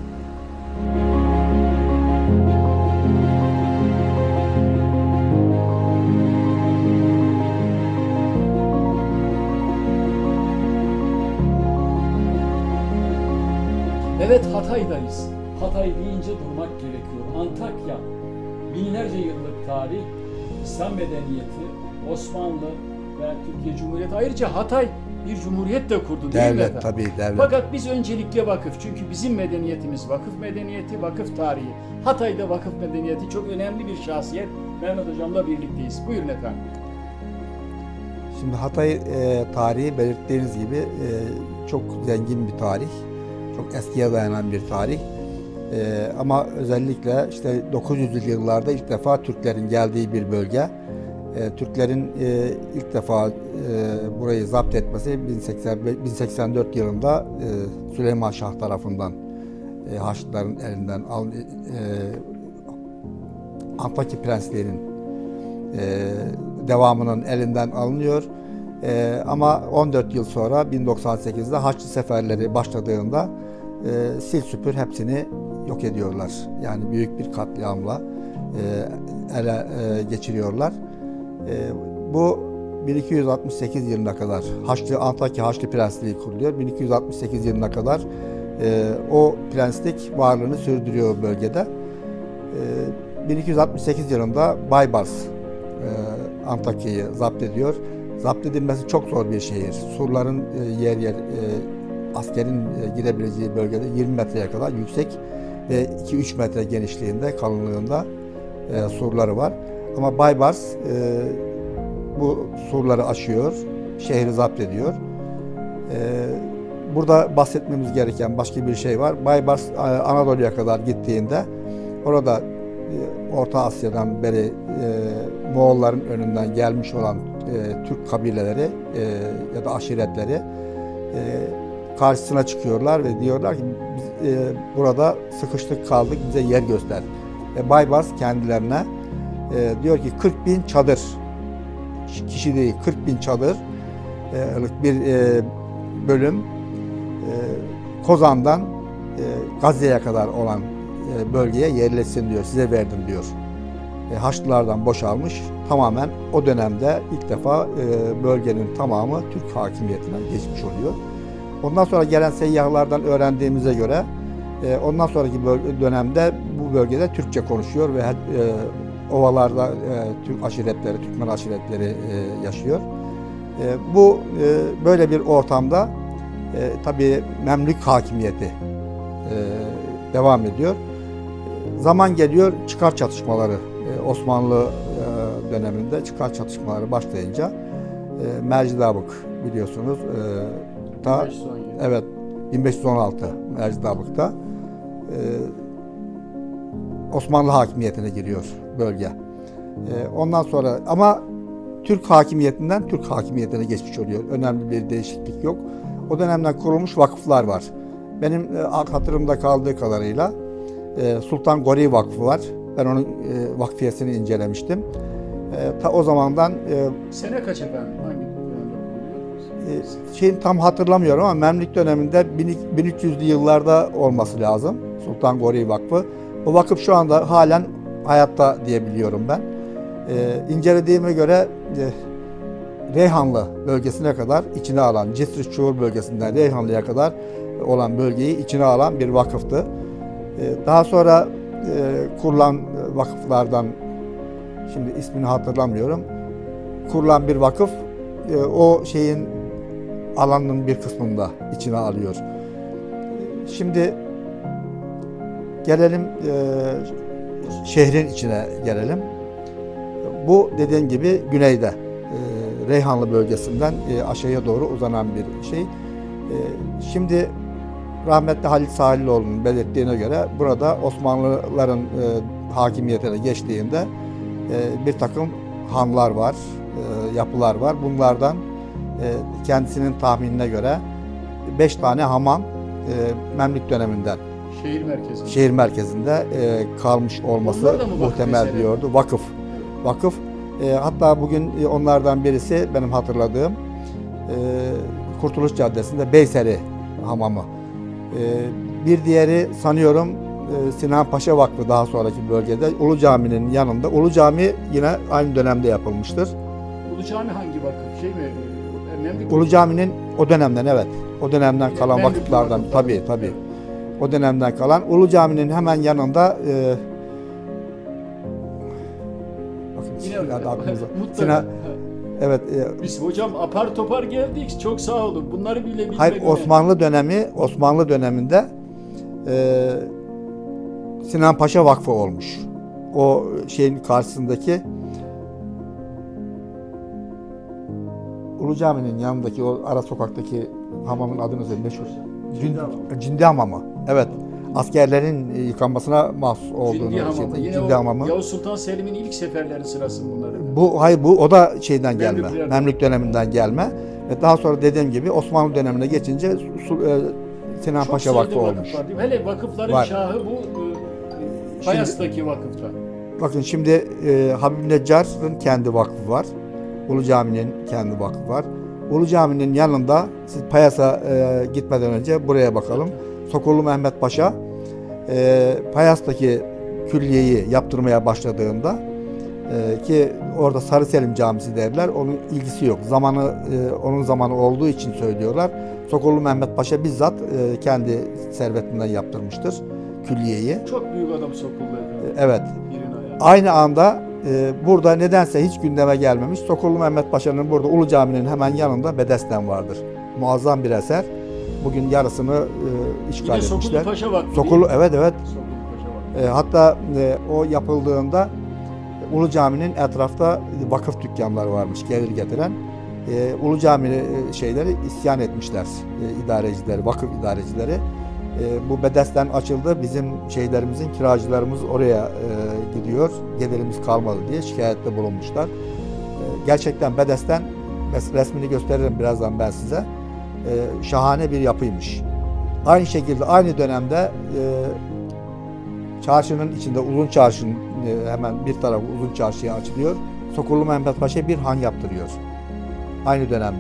S1: Evet, Hatay'dayız. Hatay deyince durmak gerekiyor. Antakya, binlerce yıllık tarih, İslam medeniyeti, Osmanlı ve Türkiye Cumhuriyeti. Ayrıca Hatay bir cumhuriyet de kurdu değil mi efendim?
S3: Tabii, devlet.
S1: Fakat biz öncelikle vakıf. Çünkü bizim medeniyetimiz vakıf medeniyeti, vakıf tarihi. Hatay'da vakıf medeniyeti çok önemli bir şahsiyet. Mehmet Hocam'la birlikteyiz. Buyurun efendim.
S8: Şimdi Hatay tarihi belirttiğiniz gibi çok zengin bir tarih. Çok eskiye dayanan bir tarih. Ama özellikle işte 900'lü yıllarda ilk defa Türklerin geldiği bir bölge. Türklerin ilk defa burayı zapt etmesi 1084 yılında Süleyman Şah tarafından Haçlıların elinden Antakya Prensliği'nin devamının elinden alınıyor. Ama 14 yıl sonra 1098'de Haçlı seferleri başladığında sil süpür hepsini yok ediyorlar. Yani büyük bir katliamla ele geçiriyorlar. Bu 1268 yılına kadar Antakya Haçlı Prensliği kuruluyor. 1268 yılına kadar o prenslik varlığını sürdürüyor bölgede. 1268 yılında Baybars Antakya'yı zapt ediyor. Zapt edilmesi çok zor bir şehir. Surların yer yer askerin girebileceği bölgede 20 metreye kadar yüksek ve 2-3 metre genişliğinde, kalınlığında surları var. Ama Baybars bu surları aşıyor, şehri zapt ediyor. Burada bahsetmemiz gereken başka bir şey var. Baybars Anadolu'ya kadar gittiğinde orada Orta Asya'dan beri Moğolların önünden gelmiş olan Türk kabileleri ya da aşiretleri karşısına çıkıyorlar ve diyorlar ki biz burada sıkıştık kaldık, bize yer göster. Baybars kendilerine diyor ki 40.000 çadır, kişi değil 40.000 çadır bir bölüm Kozan'dan Gazze'ye kadar olan bölgeye yerleşsin diyor, size verdim diyor. Haçlılardan boşalmış, tamamen o dönemde ilk defa bölgenin tamamı Türk hakimiyetine geçmiş oluyor. Ondan sonra gelen seyyahlardan öğrendiğimize göre ondan sonraki dönemde bu bölgede Türkçe konuşuyor ve ovalarda Türk aşiretleri, Türkmen aşiretleri yaşıyor. Bu böyle bir ortamda tabii Memlük hakimiyeti devam ediyor. Zaman geliyor, çıkar çatışmaları Osmanlı döneminde çıkar çatışmaları başlayınca Mercidabık biliyorsunuz evet 1516 Mercidabık'ta Osmanlı hakimiyetine giriyor bölge. Ondan sonra ama Türk hakimiyetinden Türk hakimiyetine geçmiş oluyor. Önemli bir değişiklik yok. O dönemden kurulmuş vakıflar var. Benim hatırımda kaldığı kadarıyla Sultan Gori Vakfı var. Ben onun vakfiyesini incelemiştim. Ta o zamandan...
S1: Sene kaç efendim? Hangi dönemde kuruluyor?
S8: Tam hatırlamıyorum ama Memlük döneminde 1300'lü yıllarda olması lazım. Sultan Gori Vakfı. O vakıf şu anda halen hayatta diyebiliyorum ben. İncelediğime göre Reyhanlı bölgesine kadar içine alan, Cisri-Çuğur bölgesinden Reyhanlı'ya kadar olan bölgeyi içine alan bir vakıftı. Daha sonra kurulan vakıflardan, şimdi ismini hatırlamıyorum, kurulan bir vakıf o şeyin alanının bir kısmında içine alıyor. Şimdi gelelim şehrin içine gelelim. Bu dediğim gibi güneyde Reyhanlı bölgesinden aşağıya doğru uzanan bir şey. Şimdi rahmetli Halit Sahililoğlu'nun belirttiğine göre burada Osmanlıların hakimiyetine geçtiğinde bir takım hanlar var, yapılar var. Bunlardan kendisinin tahminine göre 5 tane hamam Memlük döneminden şehir merkezinde kalmış olması muhtemel diyordu. Vakıf. Hatta bugün onlardan birisi benim hatırladığım Kurtuluş Caddesi'nde Beyseri Hamamı. Bir diğeri sanıyorum Sinan Paşa Vakfı daha sonraki bölgede Ulu Cami'nin yanında. Ulu Cami yine aynı dönemde yapılmıştır.
S1: Ulu Cami hangi vakıf? Şey mi? Memlük
S8: Ulu Cami'nin o dönemden evet. O dönemden kalan vakıflardan tabii. O dönemden kalan Ulu Cami'nin hemen yanında
S1: Sinan,
S8: evet.
S1: Biz hocam apar topar geldik. Çok sağ olun. Bunları bile bilmek.
S8: Hayır, Osmanlı döneminde Sinan Paşa Vakfı olmuş. O şeyin karşısındaki Ulu Cami'nin yanındaki o ara sokaktaki hamamın adını söyleyeyim. Meşhur. Cindi Hamamı. Evet. Askerlerin yıkanmasına mahsus olduğunu.
S1: Cindi Hamamı. Yavuz Sultan Selim'in ilk seferleri sırası bunları.
S8: Bu o da şeyden gelme. Memlük döneminden gelme. Ve daha sonra dediğim gibi Osmanlı dönemine geçince Sinan Paşa Vakfı olmuş.
S1: Hele vakıfların şahı bu Payas'taki vakıfta.
S8: Bakın şimdi Habib Neccar'ın kendi vakfı var. Ulu Cami'nin kendi vakfı var. Ulu Cami'nin yanında siz Payas'a gitmeden önce buraya bakalım. Sokullu Mehmet Paşa Payas'taki külliyeyi yaptırmaya başladığında ki orada Sarı Selim Camisi derler. Onun ilgisi yok. Onun zamanı olduğu için söylüyorlar. Sokullu Mehmet Paşa bizzat kendi servetinden yaptırmıştır külliyeyi.
S1: Çok büyük adam Sokullu.
S8: Evet. Aynı anda burada nedense hiç gündeme gelmemiş. Sokullu Mehmet Paşa'nın burada Ulu Cami'nin hemen yanında bedesten vardır. Muazzam bir eser. Bugün yarısını işgal etmişler.
S1: Sokullu Paşa Vakfı.
S8: Evet.
S1: Sokullu Paşa Vakfı.
S8: Hatta o yapıldığında Ulu Cami'nin etrafta vakıf dükkanları varmış gelir getiren. Ulu Cami şeyleri isyan etmişler idarecileri, vakıf idarecileri. Bu bedesten açıldı. Bizim şeylerimizin, kiracılarımız oraya gidiyor. Gelirimiz kalmadı diye şikayette bulunmuşlar. Gerçekten bedesten resmini gösteririm birazdan ben size. Şahane bir yapıymış. Aynı şekilde aynı dönemde çarşının içinde Uzun Çarşı'nın hemen bir tarafı Uzun Çarşı'ya açılıyor. Sokullu Mehmet Paşa bir han yaptırıyor. Aynı dönemde.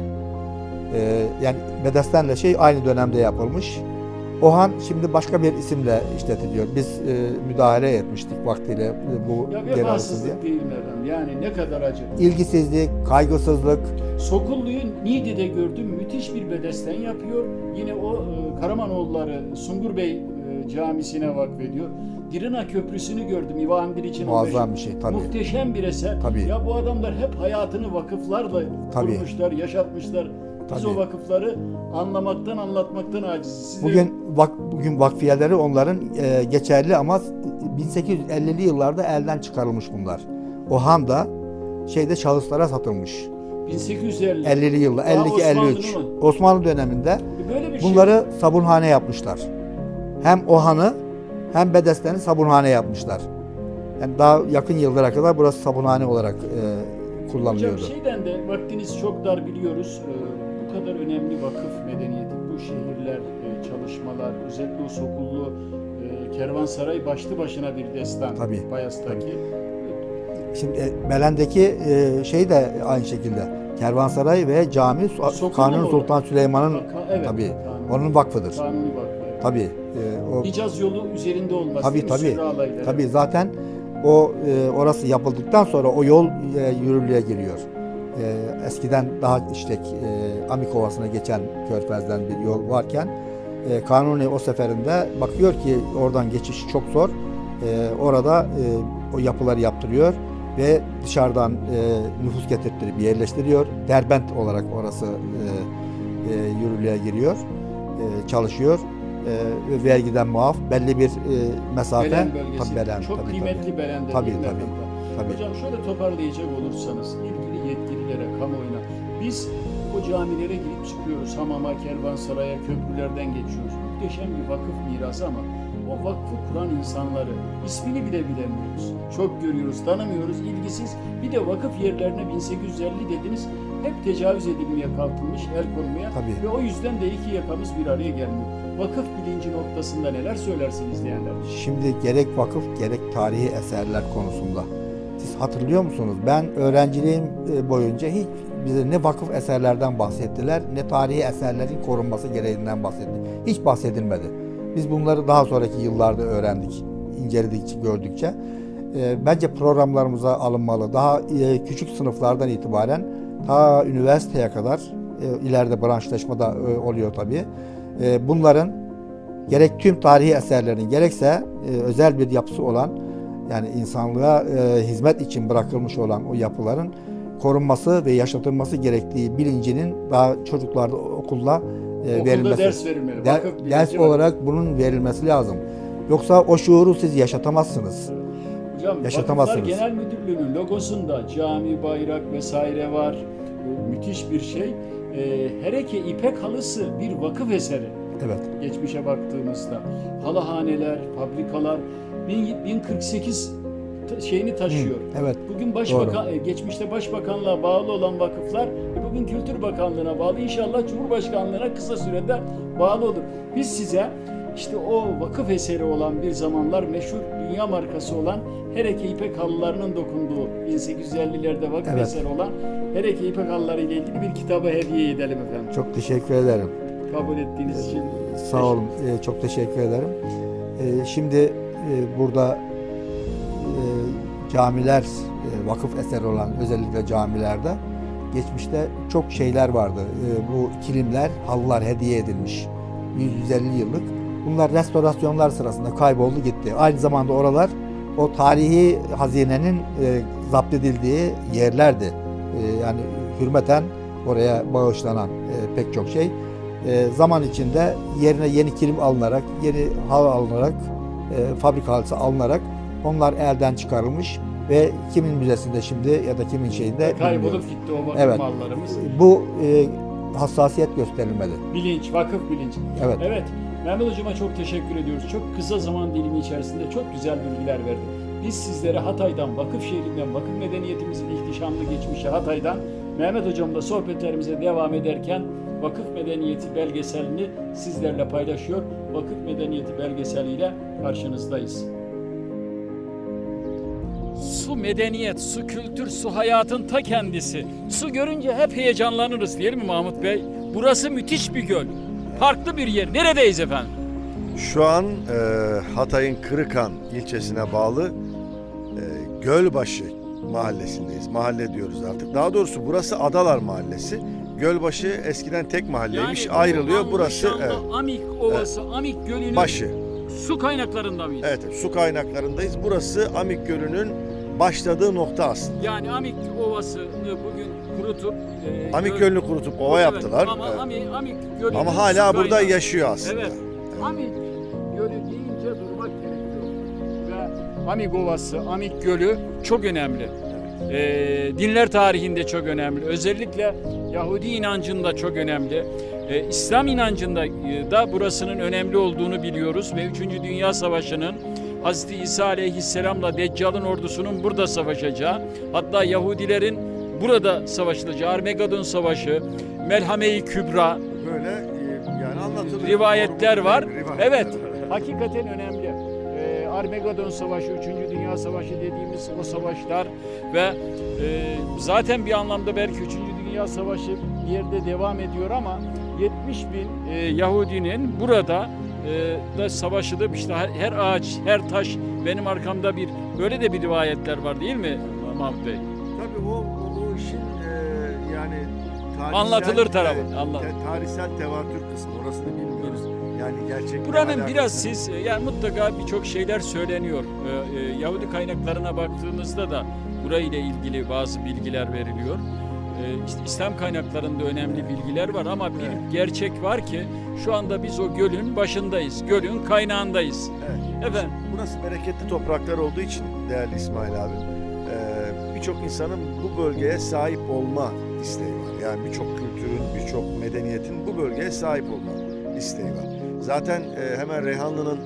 S8: Yani bedestenle aynı dönemde yapılmış. O han şimdi başka bir isimle işletiliyor. Biz müdahale etmiştik vaktiyle bu
S1: vefasızlık değil mi efendim? Yani ne kadar acı.
S8: İlgisizlik, kaygısızlık.
S1: Sokullu'yu Niğde'de gördüm. Müthiş bir bedesten yapıyor. Yine o Karamanoğulları Sungur Bey Camisi'ne vakfediyor. Dirina Köprüsü'nü gördüm. İvan Biliç'in
S8: muazzam bir şey tabii.
S1: Muhteşem bir eser.
S8: Tabii.
S1: Ya bu adamlar hep hayatını vakıflarla kurmuşlar, yaşatmışlar. Biz o vakıfları anlamaktan, anlatmaktan aciziz.
S8: Bugün vakfiyeleri onların geçerli ama 1850'li yıllarda elden çıkarılmış bunlar. O han da şahıslara satılmış.
S1: 1850'li
S8: yılda, 52-53. Osmanlı döneminde bunları sabunhane yapmışlar. Hem o hanı hem bedesteni sabunhane yapmışlar. Yani daha yakın yıllara kadar burası sabunhane olarak kullanılıyordu.
S1: Hocam şeyden de vaktiniz çok dar biliyoruz. Bu kadar önemli vakıf medeniyeti, bu şehirler, çalışmalar, özellikle o Sokullu Kervansaray başlı başına bir destan.
S8: Tabii.
S1: Payas'taki.
S8: Şimdi Belen'deki de aynı şekilde. Kervansaray ve cami Kanuni Sultan Süleyman'ın tabii onun vakfıdır.
S1: Kanuni Vakfı.
S8: Tabii.
S1: Hicaz yolu üzerinde olması.
S8: Tabii zaten orası yapıldıktan sonra o yol yürürlüğe giriyor. Eskiden daha Amikovası'na geçen Körfez'den bir yol varken Kanuni o seferinde bakıyor ki oradan geçiş çok zor. Orada o yapıları yaptırıyor ve dışarıdan nüfus getirttirip yerleştiriyor. Derbent olarak orası yürürlüğe giriyor, çalışıyor. Vergiden muaf belli bir mesafe.
S1: Belen bölgesi.
S8: Belen,
S1: çok kıymetli Belen'de.
S8: Tabii.
S1: Hocam şöyle toparlayacak olursanız ilgili yetkililere, kamuoyuna biz o camilere girip çıkıyoruz. Hamama, Kervansaray'a, köprülerden geçiyoruz. Muhteşem bir vakıf mirası ama o vakfı kuran insanları ismini bile bilemiyoruz. Çok görüyoruz, tanımıyoruz, ilgisiz. Bir de vakıf yerlerine 1850 dediniz, hep tecavüz edilmeye kalkılmış, el konmaya.
S8: Tabii.
S1: Ve o yüzden de iki yakamız bir araya gelmiyor. Vakıf bilinci noktasında neler söylersiniz diyenler?
S8: Şimdi gerek vakıf gerek tarihi eserler konusunda. Siz hatırlıyor musunuz? Ben öğrenciliğim boyunca hiç bize ne vakıf eserlerden bahsettiler ne tarihi eserlerin korunması gereğinden bahsetti. Hiç bahsedilmedi. Biz bunları daha sonraki yıllarda öğrendik, inceledikçe, gördükçe. Bence programlarımıza alınmalı. Daha küçük sınıflardan itibaren ta üniversiteye kadar, ileride branşlaşma da oluyor tabii. Bunların gerek tüm tarihi eserlerin gerekse özel bir yapısı olan, yani insanlığa hizmet için bırakılmış olan o yapıların korunması ve yaşatılması gerektiği bilincinin daha çocuklarda okulda verilmesi.
S1: Ders verilmeli.
S8: Ders olarak bunun verilmesi lazım. Yoksa o şuuru siz yaşatamazsınız.
S1: Hocam,
S8: yaşatamazsınız.
S1: Vakıflar Genel Müdürlüğü'nün logosunda cami, bayrak vesaire var. Müthiş bir şey. Hereke İpek halısı bir vakıf eseri.
S8: Evet.
S1: Geçmişe baktığımızda halıhaneler, fabrikalar 1048 şeyini taşıyor.
S8: Evet.
S1: Bugün geçmişte Başbakanlığa bağlı olan vakıflar bugün Kültür Bakanlığı'na bağlı. İnşallah Cumhurbaşkanlığı'na kısa sürede bağlı olur. Biz size işte o vakıf eseri olan bir zamanlar meşhur dünya markası olan Hereke İpek halılarının dokunduğu 1850'lerde vakıf eseri olan Hereke İpek halıları ile ilgili bir kitabı hediye edelim efendim.
S8: Çok teşekkür ederim.
S1: Kabul ettiğiniz için.
S8: Sağ olun. Çok teşekkür ederim. Şimdi burada camiler, vakıf eseri olan özellikle camilerde geçmişte çok şeyler vardı. Bu kilimler, halılar hediye edilmiş. 150 yıllık. Bunlar restorasyonlar sırasında kayboldu gitti. Aynı zamanda oralar o tarihi hazinenin zapt edildiği yerlerdi. Yani hürmeten oraya bağışlanan pek çok şey. Zaman içinde yerine yeni kilim alınarak, yeni halı alınarak, fabrika halısı alınarak onlar elden çıkarılmış ve kimin müzesinde şimdi ya da kimin şeyinde
S1: kaybolup gitti o vakıf mallarımız.
S8: Bu hassasiyet gösterilmeli.
S1: Bilinç, vakıf bilinci.
S8: Evet.
S1: Evet. Mehmet Hocama çok teşekkür ediyoruz. Çok kısa zaman dilimi içerisinde çok güzel bilgiler verdi. Biz sizlere Hatay'dan, vakıf şehrinden, vakıf medeniyetimizin ihtişamlı geçmişi Hatay'dan Mehmet Hocam'la sohbetlerimize devam ederken Vakıf Medeniyeti belgeselini sizlerle paylaşıyor. Vakıf Medeniyeti belgeseliyle karşınızdayız. Su medeniyet, su kültür, su hayatın ta kendisi. Su görünce hep heyecanlanırız değil mi Mahmut Bey? Burası müthiş bir göl. Farklı bir yer. Neredeyiz efendim?
S3: Şu an Hatay'ın Kırıkan ilçesine bağlı Gölbaşı mahallesindeyiz. Mahalle diyoruz artık. Daha doğrusu burası Adalar Mahallesi. Gölbaşı eskiden tek mahalleymiş. Yani ayrılıyor. Burası
S1: Amik Ovası, Amik Gölü'nün
S3: başı.
S1: Su kaynaklarında mıyız?
S3: Evet, su kaynaklarındayız. Burası Amik Gölü'nün başladığı nokta aslında.
S1: Yani Amik Ovası'nı bugün kurutup
S3: Amik Gölü'nü kurutup ova yaptılar.
S1: Ama Amik Gölü
S3: ama hala burada yaşıyor aslında.
S1: Evet. Amik Gölü deyince durmak gerekiyor. Ve Amik Ovası, Amik Gölü çok önemli. Dinler tarihinde çok önemli. Özellikle Yahudi inancında çok önemli. İslam inancında da burasının önemli olduğunu biliyoruz ve 3. Dünya Savaşı'nın Hz. İsa Aleyhisselam'la Deccal'ın ordusunun burada savaşacağı, hatta Yahudilerin burada savaşılacağı, Armageddon Savaşı, Melhame-i Kübra,
S3: böyle yani anlatılıyor.
S1: Rivayetler var. Evet, hakikaten önemli. Armageddon Savaşı, 3. Dünya Savaşı dediğimiz o savaşlar ve zaten bir anlamda belki 3. Dünya Savaşı bir yerde devam ediyor ama 70 bin Yahudinin burada da savaşılıp işte her ağaç, her taş benim arkamda bir böyle de bir rivayetler var değil mi Mahmut Bey?
S3: Tabii o işin yani tarihsel,
S1: anlatılır tarafı.
S3: Tarihsel tevatür kısmı orasını bilmiyoruz. Yani gerçek.
S1: Buranın biraz siz yani mutlaka birçok şeyler söyleniyor. Yahudi kaynaklarına baktığımızda da burayla ilgili bazı bilgiler veriliyor. İşte İslam kaynaklarında önemli bilgiler var ama bir gerçek var ki şu anda biz o gölün başındayız. Gölün kaynağındayız.
S3: Evet. Efendim, burası bereketli topraklar olduğu için değerli İsmail abi. Birçok insanın bu bölgeye sahip olma isteği var. Yani birçok kültürün, birçok medeniyetin bu bölgeye sahip olma isteği var. Zaten hemen Reyhanlı'nın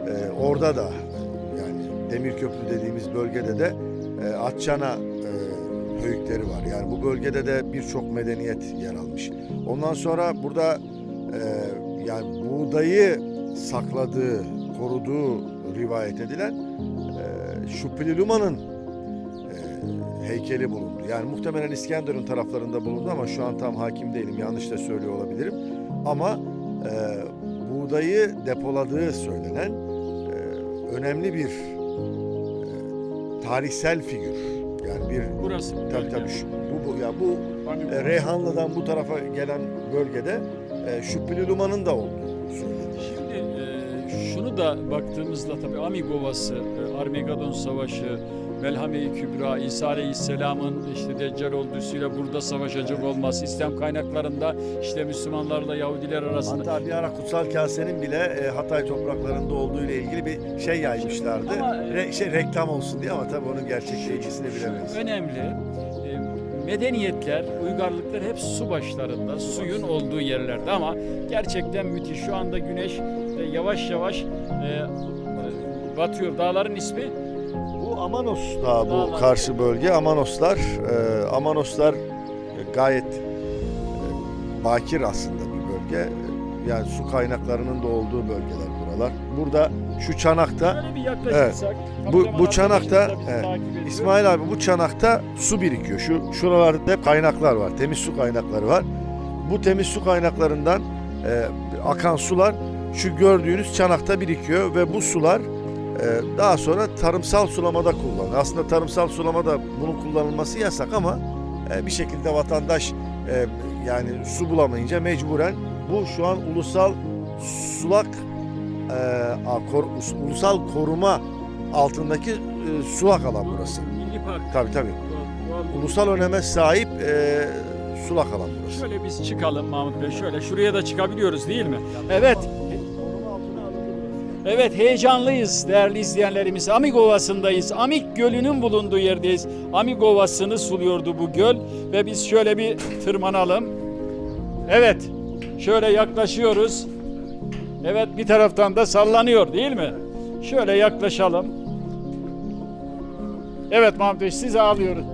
S3: Orada da yani Demirköprü dediğimiz bölgede de Atçana höyükleri var. Yani bu bölgede de birçok medeniyet yer almış. Ondan sonra burada yani buğdayı sakladığı, koruduğu rivayet edilen Şupililuma'nın heykeli bulundu. Yani muhtemelen İskenderun taraflarında bulundu ama şu an tam hakim değilim. Yanlış da söylüyor olabilirim. Ama buğdayı depoladığı söylenen önemli bir tarihsel figür. Yani bir
S1: Burası.
S3: tabii bu Reyhanlı'dan bu tarafa gelen bölgede Şupililuma'nın da olduğu söyleniyor.
S1: Şimdi şunu da baktığımızda tabii Amik Ovası, Armageddon Savaşı, Melhame-i Kübra, İsa Aleyhisselam'ın işte Deccal ordusuyla burada savaşacak olması, İslam kaynaklarında işte Müslümanlarla Yahudiler arasında.
S3: Hatta bir ara Kutsal Kase'nin bile Hatay topraklarında olduğu ile ilgili bir şey yaymışlardı.
S1: Ama,
S3: reklam olsun diye ama tabii onun gerçekleşmesini bilemeyiz.
S1: Önemli. Medeniyetler, uygarlıklar hep su başlarında, suyun olduğu yerlerde ama gerçekten müthiş. Şu anda güneş yavaş yavaş batıyor. Dağların ismi?
S3: Bu Amanos Dağı, bu karşı bölge. Amanoslar gayet bakir aslında bir bölge. Yani su kaynaklarının da olduğu bölgeler buralar. Burada şu çanakta,
S1: şöyle bir yaklaşırsak,
S3: bu çanakta, İsmail abi bu çanakta su birikiyor. Şuralarda hep kaynaklar var, temiz su kaynakları var. Bu temiz su kaynaklarından akan sular şu gördüğünüz çanakta birikiyor ve bu sular daha sonra tarımsal sulamada kullanılıyor. Aslında tarımsal sulamada bunun kullanılması yasak ama bir şekilde vatandaş yani su bulamayınca mecburen bu şu an ulusal ulusal koruma altındaki sulak alan burası.
S1: Milli Park.
S3: Tabii. Ulusal öneme sahip sulak alan burası.
S1: Şöyle biz çıkalım Mahmut Bey. Şöyle şuraya da çıkabiliyoruz değil mi? Evet. Evet, heyecanlıyız değerli izleyenlerimiz. Amik Ovası'ndayız. Amik Gölü'nün bulunduğu yerdeyiz. Amik Ovası'nı suluyordu bu göl ve biz şöyle bir tırmanalım. Evet, şöyle yaklaşıyoruz. Evet, bir taraftan da sallanıyor değil mi? Şöyle yaklaşalım. Evet Mahmut Bey, sizi alıyoruz.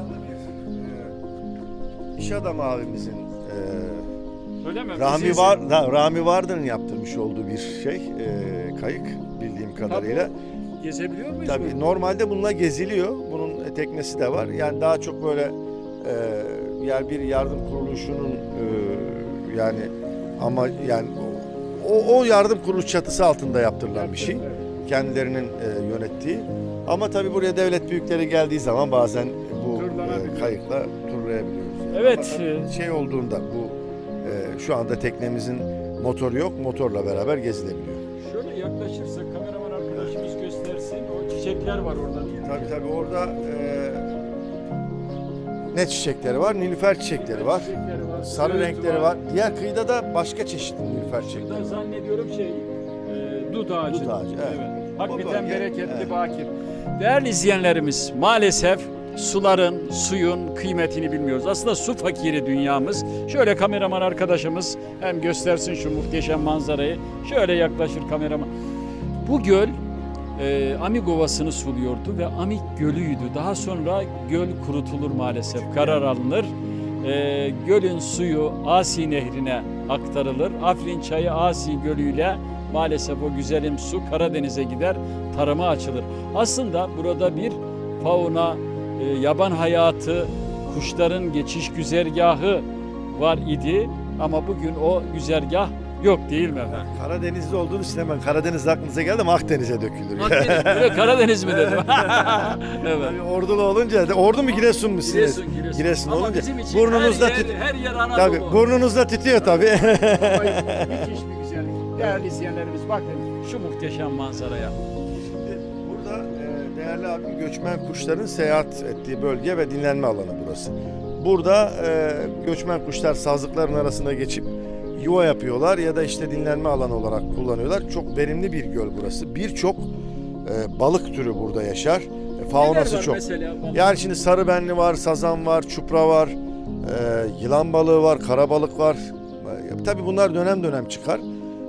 S3: İş adamı abimizin
S1: Öyle mi?
S3: Rami Vardır'ın yaptırmış olduğu bir kayık bildiğim kadarıyla.
S1: Gezebiliyor muyuz?
S3: Tabii normalde bununla geziliyor. Bunun teknesi de var. Yani daha çok böyle bir yardım kuruluşunun yani ama yani o yardım kuruluş çatısı altında yaptırılan bir şey. Kendilerinin yönettiği. Ama tabii buraya devlet büyükleri geldiği zaman bazen bu kayıkla turlayabiliyoruz.
S1: Evet.
S3: Şey olduğunda bu şu anda teknemizin motoru yok. Motorla beraber gezilebiliyor.
S1: Şöyle yaklaşırsak kameraman arkadaşımız göstersin. O çiçekler var orada değil mi?
S3: Tabii orada ne çiçekleri var? Nilüfer çiçekleri var. Sarı renkleri var. Diğer kıyıda da başka çeşitli nilüfer çiçekleri var.
S1: Zannediyorum dut ağacı.
S3: Dut ağacı, evet.
S1: Hakikaten bereketli, bakir. Değerli izleyenlerimiz, maalesef suyun kıymetini bilmiyoruz. Aslında su fakiri dünyamız. Şöyle kameraman arkadaşımız hem göstersin şu muhteşem manzarayı. Şöyle yaklaşır kameraman. Bu göl Amik Ovası'nı suluyordu ve Amik Gölü'ydü. Daha sonra göl kurutulur maalesef, karar alınır. Gölün suyu Asi Nehri'ne aktarılır. Afrin Çayı Asi Gölü'yle maalesef o güzelim su Karadeniz'e gider, tarıma açılır. Aslında burada bir fauna, yaban hayatı, kuşların geçiş güzergahı var idi ama bugün o güzergah yok değil mi efendim?
S3: Karadeniz'de olduğunu için hemen Karadeniz aklınıza geldi ama Akdeniz'e dökülür.
S1: Akdeniz, Karadeniz mi dedim? Evet.
S3: Tabii Ordulu olunca, Ordu mu Giresun mu siz? Giresun
S1: Ama
S3: olunca
S1: bizim için
S3: burnunuzda
S1: her yer Anadolu.
S3: tabii burnunuzda tütüyor tabii.
S1: Müthiş bir güzellik. Değerli izleyenlerimiz bakın şu muhteşem manzaraya.
S3: Burada değerli abim göçmen kuşların seyahat ettiği bölge ve dinlenme alanı burası. Burada göçmen kuşlar sazlıkların arasında geçip yuva yapıyorlar ya da işte dinlenme alanı olarak kullanıyorlar. Çok verimli bir göl burası. Birçok balık türü burada yaşar. Faunası çok. Yani şimdi sarıbenli var, sazan var, çupra var, yılan balığı var, karabalık var. Tabii bunlar dönem dönem çıkar.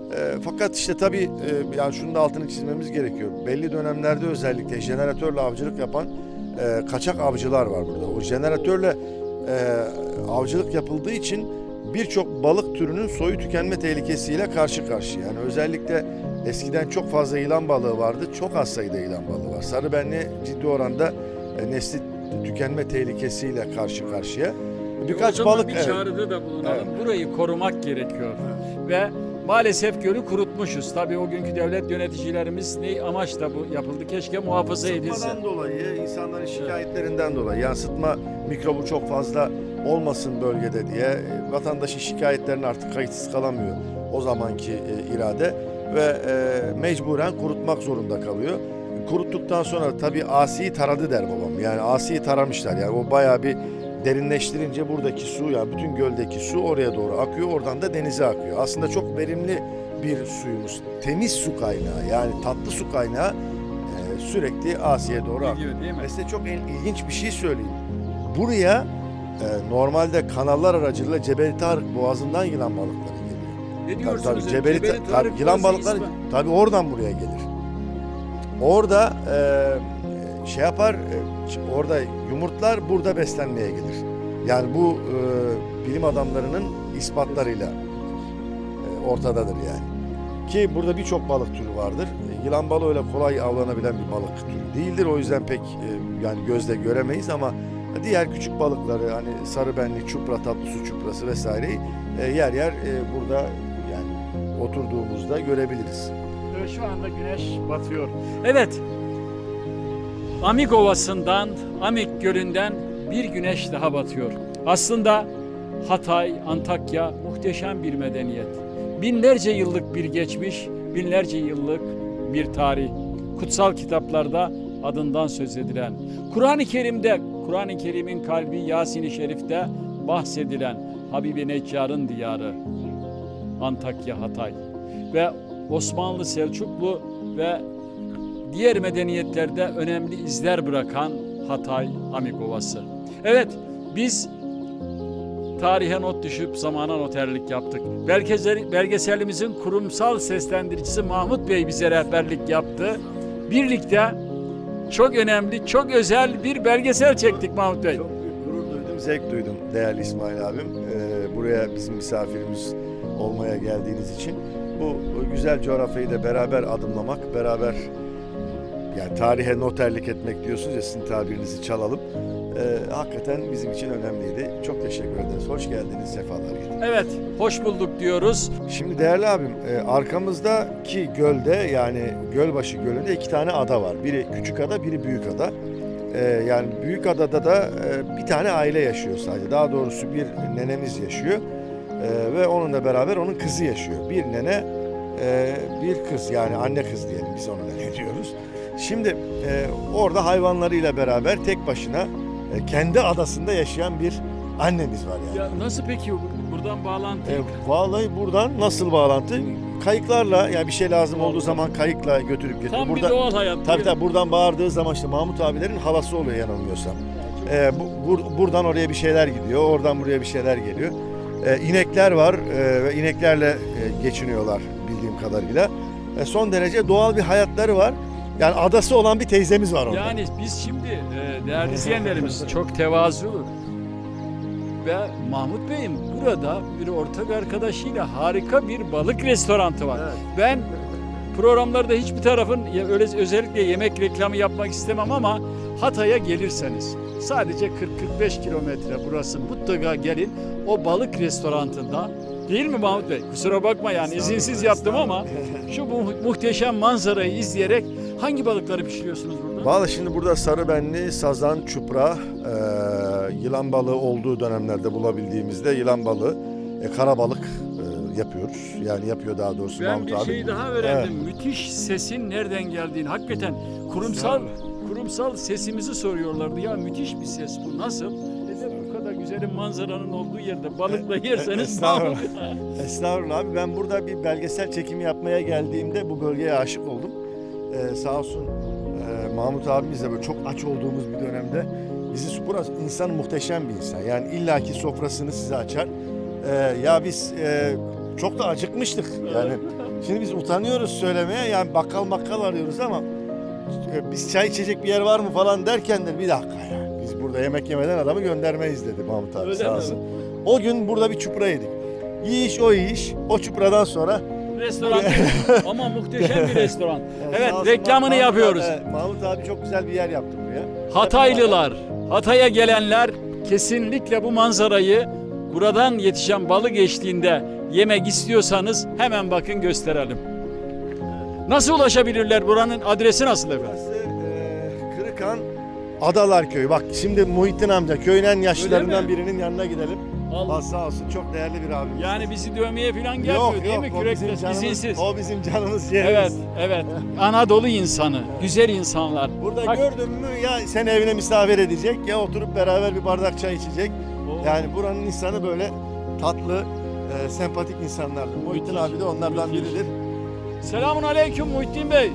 S3: Fakat işte tabii yani şunun da altını çizmemiz gerekiyor. Belli dönemlerde özellikle jeneratörle avcılık yapan kaçak avcılar var burada. O jeneratörle avcılık yapıldığı için birçok balık türünün soyu tükenme tehlikesiyle karşı karşıya. Yani özellikle eskiden çok fazla yılan balığı vardı. Çok az sayıda yılan balığı var. Sarıbenli ciddi oranda nesli tükenme tehlikesiyle karşı karşıya. Birkaç balık...
S1: Bir çağrıda da bulunalım. Burayı korumak gerekiyor. Ve maalesef gölü kurutmuşuz. Tabii o günkü devlet yöneticilerimiz ne amaçla bu yapıldı? Keşke muhafaza edilse.
S3: Sıtmadan dolayı, insanların şikayetlerinden dolayı, yani sıtma mikrobu çok fazla olmasın bölgede diye vatandaşın şikayetlerine artık kayıtsız kalamıyor o zamanki irade ve mecburen kurutmak zorunda kalıyor. Kuruttuktan sonra tabii asiyi taradı der babam. Yani asiyi taramışlar. Yani o bayağı bir derinleştirince buradaki su, yani bütün göldeki su oraya doğru akıyor. Oradan da denize akıyor. Aslında çok verimli bir suyumuz. Temiz su kaynağı, yani tatlı su kaynağı sürekli Asiye doğru akıyor. Mesela çok ilginç bir şey söyleyeyim. Buraya normalde kanallar aracılığıyla Cebeli Tarık Boğazı'ndan yılan balıkları geliyor.
S1: Ne diyorsunuz?
S3: Tabii, Cebeli Tarık yılan balıkları tabii oradan buraya gelir. Orada şey yapar, orada yumurtlar burada beslenmeye gelir. Yani bu bilim adamlarının ispatlarıyla ortadadır yani. Ki burada birçok balık türü vardır. Yılan balığı öyle kolay avlanabilen bir balık türü değildir. O yüzden pek yani gözle göremeyiz ama diğer küçük balıkları, hani sarıbenli, çupra, tatlısu çuprası vesaireyi yer yer burada yani oturduğumuzda görebiliriz.
S1: Şu anda güneş batıyor. Evet. Amik Ovası'ndan, Amik Gölü'nden bir güneş daha batıyor. Aslında Hatay, Antakya muhteşem bir medeniyet. Binlerce yıllık bir geçmiş, binlerce yıllık bir tarih. Kutsal kitaplarda adından söz edilen, Kur'an-ı Kerim'de, Kur'an-ı Kerim'in kalbi Yasin-i Şerif'te bahsedilen Habibi Neccar'ın diyarı Antakya, Hatay ve Osmanlı, Selçuklu ve diğer medeniyetlerde önemli izler bırakan Hatay Amik Ovası. Evet, biz tarihe not düşüp zamana noterlik yaptık. Belgeselimizin kurumsal seslendiricisi Mahmut Bey bize rehberlik yaptı. Birlikte çok önemli, çok özel bir belgesel çektik Mahmut Bey.
S3: Çok büyük gurur duydum, zevk duydum değerli İsmail abim. Buraya bizim misafirimiz olmaya geldiğiniz için. Bu güzel coğrafyayı da beraber adımlamak, beraber yani tarihe noterlik etmek diyorsunuz ya, sizin tabirinizi çalalım. Hakikaten bizim için önemliydi. Çok teşekkür ederiz. Hoş geldiniz, sefalar getirdiniz.
S1: Evet, hoş bulduk diyoruz.
S3: Şimdi değerli abim, arkamızdaki gölde, yani Gölbaşı Gölü'nde 2 tane ada var. Biri küçük ada, biri büyük ada. Yani büyük adada da bir tane aile yaşıyor sadece. Daha doğrusu bir nenemiz yaşıyor. Ve onunla beraber onun kızı yaşıyor. Bir nene, bir kız, yani anne kız diyelim biz ona ne diyoruz. Şimdi orada hayvanlarıyla beraber tek başına kendi adasında yaşayan bir annemiz var yani.
S1: Ya nasıl peki buradan bağlantı?
S3: Vallahi buradan nasıl bağlantı? Kayıklarla, yani bir şey lazım olduğu zaman kayıkla götürüp getiriyor.
S1: Tam bir doğal hayat.
S3: Tabii buradan bağırdığı zaman işte Mahmut abilerin halası oluyor yanılmıyorsam. Buradan oraya bir şeyler gidiyor, oradan buraya bir şeyler geliyor. İnekler var ve ineklerle geçiniyorlar bildiğim kadarıyla. Son derece doğal bir hayatları var. Yani adası olan bir teyzemiz var orada.
S1: Yani biz şimdi değerli izleyenlerimiz çok tevazu ve Mahmut Bey'in burada bir ortak arkadaşıyla harika bir balık restoranı var. Evet. Ben programlarda hiçbir tarafın öyle özellikle yemek reklamı yapmak istemem ama Hatay'a gelirseniz sadece 40-45 kilometre burası, mutlaka gelin o balık restoranında. Değil mi Mahmut Bey? Kusura bakma yani izinsiz yaptım ama şu muhteşem manzarayı izleyerek hangi balıkları pişiriyorsunuz burada?
S3: Vallahi şimdi burada sarıbenli, sazan, çupra, yılan balığı olduğu dönemlerde bulabildiğimizde yılan balığı, karabalık yapıyoruz. Yani yapıyor daha doğrusu
S1: ben
S3: Mahmut abi.
S1: Ben bir şey daha öğrendim. Evet. Müthiş sesin nereden geldiğini. Hakikaten kurumsal sesimizi soruyorlardı. Ya müthiş bir ses bu. Nasıl? Bu kadar güzel manzaranın olduğu yerde balıkla yerseniz
S3: Estağfurullah abi. Ben burada bir belgesel çekimi yapmaya geldiğimde bu bölgeye aşık oldum. Sağ olsun Mahmut abimiz de böyle çok aç olduğumuz bir dönemde burası insan muhteşem bir insan. Yani illaki sofrasını size açar. Ya biz çok da acıkmıştık. Yani Şimdi biz utanıyoruz söylemeye, yani bakkal arıyoruz ama biz çay içecek bir yer var mı falan derkendir bir dakika ya. Biz burada yemek yemeden adamı göndermeyiz dedi Mahmut abi, sağ olsun. O gün burada bir çupra yedik. İyi iş, o çupradan sonra
S1: Restoran ama muhteşem bir restoran. Evet,
S3: sağ olsun
S1: reklamını
S3: Mahmut
S1: yapıyoruz.
S3: Abi, Mahmut abi çok güzel bir yer yaptı buraya.
S1: Hataylılar, Hatay'a gelenler kesinlikle bu manzarayı buradan yetişen balık eşliğinde yemek istiyorsanız hemen bakın gösterelim. Nasıl ulaşabilirler? Buranın adresi nasıl efendim?
S3: Burası Kırıkan Adalar Köyü. Bak şimdi Muhittin amca köyün en yaşlılarından
S1: mi?
S3: birinin yanına gidelim.
S1: Allah.
S3: Sağ olsun, çok değerli bir abimiz.
S1: Yani bizi dövmeye falan gelmiyor değil mi?
S3: o bizim
S1: Kürekle
S3: canımız,
S1: izinsiz.
S3: o bizim canımız yerimiz.
S1: Evet. Anadolu insanı, güzel insanlar.
S3: Burada
S1: Bak,
S3: gördün mü ya seni evine misafir edecek ya oturup beraber bir bardak çay içecek. Yani buranın insanı böyle tatlı, sempatik insanlardır. Muhittin abi de onlardan
S1: Müthiş.
S3: biridir.
S1: Selamun aleyküm Muhittin Bey.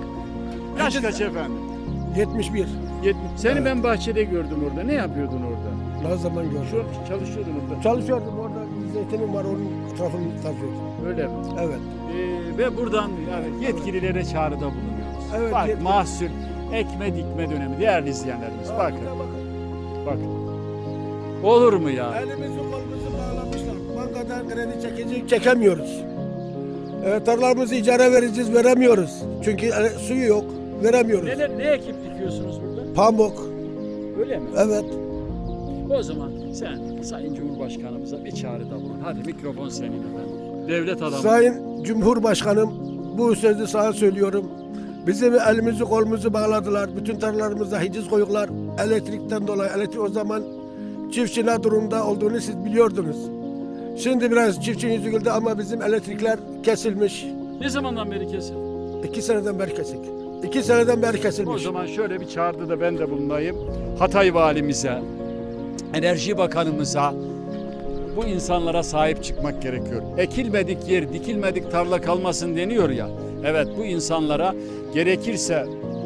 S1: Yaş kaç efendim?
S9: 71.
S1: Seni ben bahçede gördüm orada. Ne yapıyordun orada?
S9: Ne zaman gördüm?
S1: Çalışıyordun orada.
S9: Çalışıyordum orada, bir zeytinim var, onun etrafını kazıyordum.
S1: Öyle mi?
S9: Evet.
S1: Ve buradan yani yetkililere çağrıda bulunuyoruz.
S9: Evet,
S1: Bak
S9: yetkili.
S1: mahsul, ekme dikme dönemi. Değerli izleyenlerimiz bakın. Bakın. Olur mu ya?
S9: Elimizi kolumuzu bağlamışlar. Bankadan kredi çekecek, çekemiyoruz. Tarlalarımızı icara vereceğiz, veremiyoruz. Çünkü suyu yok, veremiyoruz.
S1: Ne ekip dikiyorsunuz burada?
S9: Pamuk.
S1: Öyle mi?
S9: Evet.
S1: O zaman sen Sayın Cumhurbaşkanımıza bir çağrıda bulun. Hadi mikrofon senin efendim. Devlet adamı.
S9: Sayın Cumhurbaşkanım, bu sözü sana söylüyorum. Bizim elimizi kolumuzu bağladılar. Bütün tarlalarımıza hiciz koyuyorlar. Elektrikten dolayı. Elektrik o zaman çiftçi ne durumda olduğunu siz biliyordunuz. Şimdi biraz çiftçinin yüzü güldü ama bizim elektrikler kesilmiş.
S1: Ne zamandan beri kesildi?
S9: 2 seneden beri kesik. 2 seneden beri kesilmiş.
S1: O zaman şöyle bir çağrıda da ben de bulunayım. Hatay valimize, Enerji Bakanımıza bu insanlara sahip çıkmak gerekiyor. Ekilmedik yer, dikilmedik tarla kalmasın deniyor ya. Evet, bu insanlara gerekirse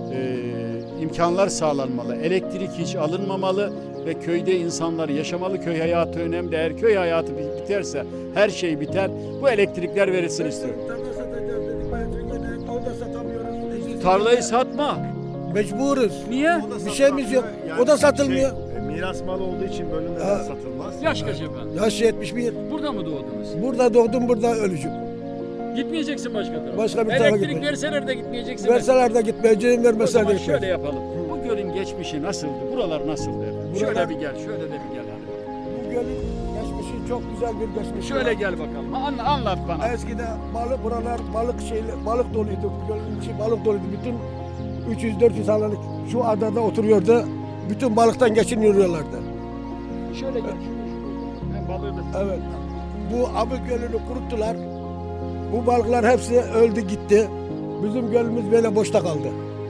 S1: imkanlar sağlanmalı. Elektrik hiç alınmamalı ve köyde insanlar yaşamalı. Köy hayatı önemli. Eğer köy hayatı biterse her şey biter. Bu elektrikler verilsin istiyorum.
S9: Tarla satacağız dedik. Ben o da satamıyoruz.
S1: Tarlayı satma.
S9: Mecburuz.
S1: Niye?
S9: Bir şeyimiz yok. O da satılmıyor.
S3: Miras malı olduğu için bölümlerden satılmaz.
S1: Yaş kaç efendim?
S9: Yaş 71.
S1: Burada mı doğdunuz?
S9: Burada doğdum, burada öleceğim.
S1: Gitmeyeceksin başka tarafa.
S9: Başka bir tarafa
S1: Elektrik
S9: gitmeyeceğim.
S1: verseler de gitmeyeceksin.
S9: Verseler de gitmeyeceğim,
S1: O
S9: vermeseler
S1: zaman
S9: de
S1: şöyle
S9: gitmeyeceğim.
S1: yapalım. Bu gölün geçmişi nasıldı? Buralar nasıldı efendim?
S9: Buralar-
S1: Şöyle bir gel, şöyle de bir gel. Hadi.
S9: Bu gölün geçmişi çok güzel bir geçmiş.
S1: Şöyle gel bakalım. Anlat bana.
S9: Eskiden buralar balık doluydu. Bu gölün içi balık doluydu. Bütün 300-400 halalık şu adada oturuyordu. Bütün balıktan geçiniyorlardı.
S1: Şöyle gel. Ben balığı da...
S9: Evet. Bu Abı Gölü'nü kuruttular. Bu balıklar hepsi öldü gitti. Bizim gölümüz böyle boşta kaldı.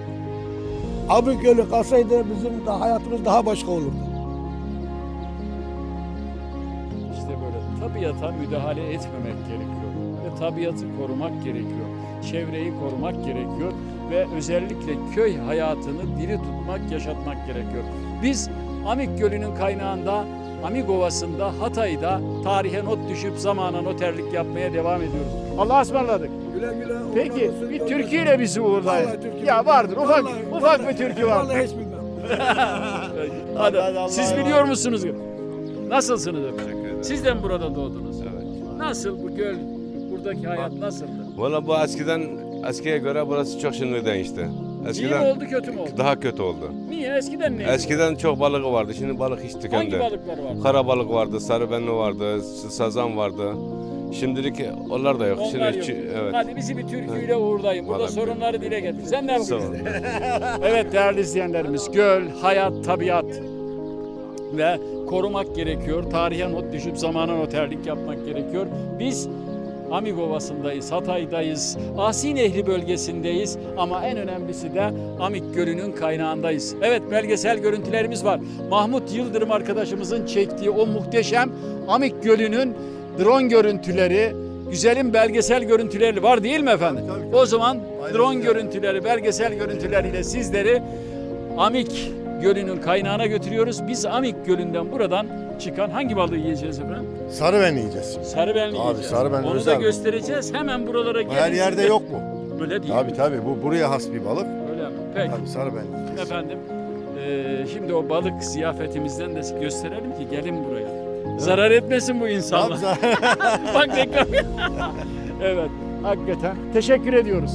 S9: Abı Gölü kalsaydı bizim de hayatımız daha başka olurdu.
S1: İşte böyle tabiata müdahale etmemek gerekiyor. Ve tabiatı korumak gerekiyor. Çevreyi korumak gerekiyor. Ve özellikle köy hayatını diri tutmak, yaşatmak gerekiyor. Biz Amik Gölü'nün kaynağında, Amik Ovası'nda, Hatay'da tarihe not düşüp zamana noterlik yapmaya devam ediyoruz. Allah'a ısmarladık.
S9: Güle güle.
S1: Peki bir türküyle bizi uğurlayın.
S9: Vallahi türkü
S1: Ya vardır ufak
S9: vallahi
S1: bir türkü var.
S9: Vallahi hiç bilmem.
S1: Hadi.
S3: Allah'a
S1: Siz
S3: emanet.
S1: biliyor musunuz? Nasılsınız efendim? Siz de mi burada doğdunuz? Evet. Nasıl bu göl, buradaki hayat nasıldı?
S10: Valla bu eskiye göre burası çok şimdi değişti.
S1: İyi mi oldu kötü mü oldu?
S10: Daha kötü oldu.
S1: Niye? Eskiden neydi?
S10: Eskiden çok balığı vardı. Şimdi balık hiç tükendi.
S1: Hangi balıklar vardı?
S10: Kara balık vardı, sarıbenli vardı, sazan vardı. Şimdilik onlar da yok.
S1: Onlar yok.
S10: Evet.
S1: Hadi bizi bir türküyle uğurlayın. Burada
S10: Vallahi
S1: sorunları dile getir. Sen ne
S10: Sağ
S1: yapıyorsun?
S10: olun.
S1: Evet değerli izleyenlerimiz, göl, hayat, tabiat ve korumak gerekiyor. Tarihe not düşüp zamana noterlik yapmak gerekiyor. Biz Amik Ovası'ndayız, Hatay'dayız, Asi Nehri bölgesindeyiz ama en önemlisi de Amik Gölü'nün kaynağındayız. Evet belgesel görüntülerimiz var. Mahmut Yıldırım arkadaşımızın çektiği o muhteşem Amik Gölü'nün drone görüntüleri, güzelim belgesel görüntüleri var değil mi efendim?
S3: Tabii.
S1: O zaman
S3: Aynen
S1: drone
S3: öyle.
S1: görüntüleri, belgesel görüntüleriyle sizleri Amik Gölü'nün kaynağına götürüyoruz. Biz Amik Gölü'nden buradan çıkan hangi balığı yiyeceğiz efendim?
S3: Sarıben yiyeceğiz şimdi.
S1: Sarıben
S3: Abi,
S1: yiyeceğiz.
S3: sarıben
S1: Onu da
S3: özel.
S1: göstereceğiz. Hemen buralara gelin.
S3: Her yerde yok bu.
S1: Öyle değil mi?
S3: Tabii bu buraya has bir balık.
S1: Öyle mi? Peki.
S3: Tabii sarıben yiyeceğiz.
S1: Efendim, şimdi o balık ziyafetimizden de gösterelim ki gelin buraya. Zarar etmesin bu insanlar. Bak reklam. Evet, hakikaten. Teşekkür ediyoruz.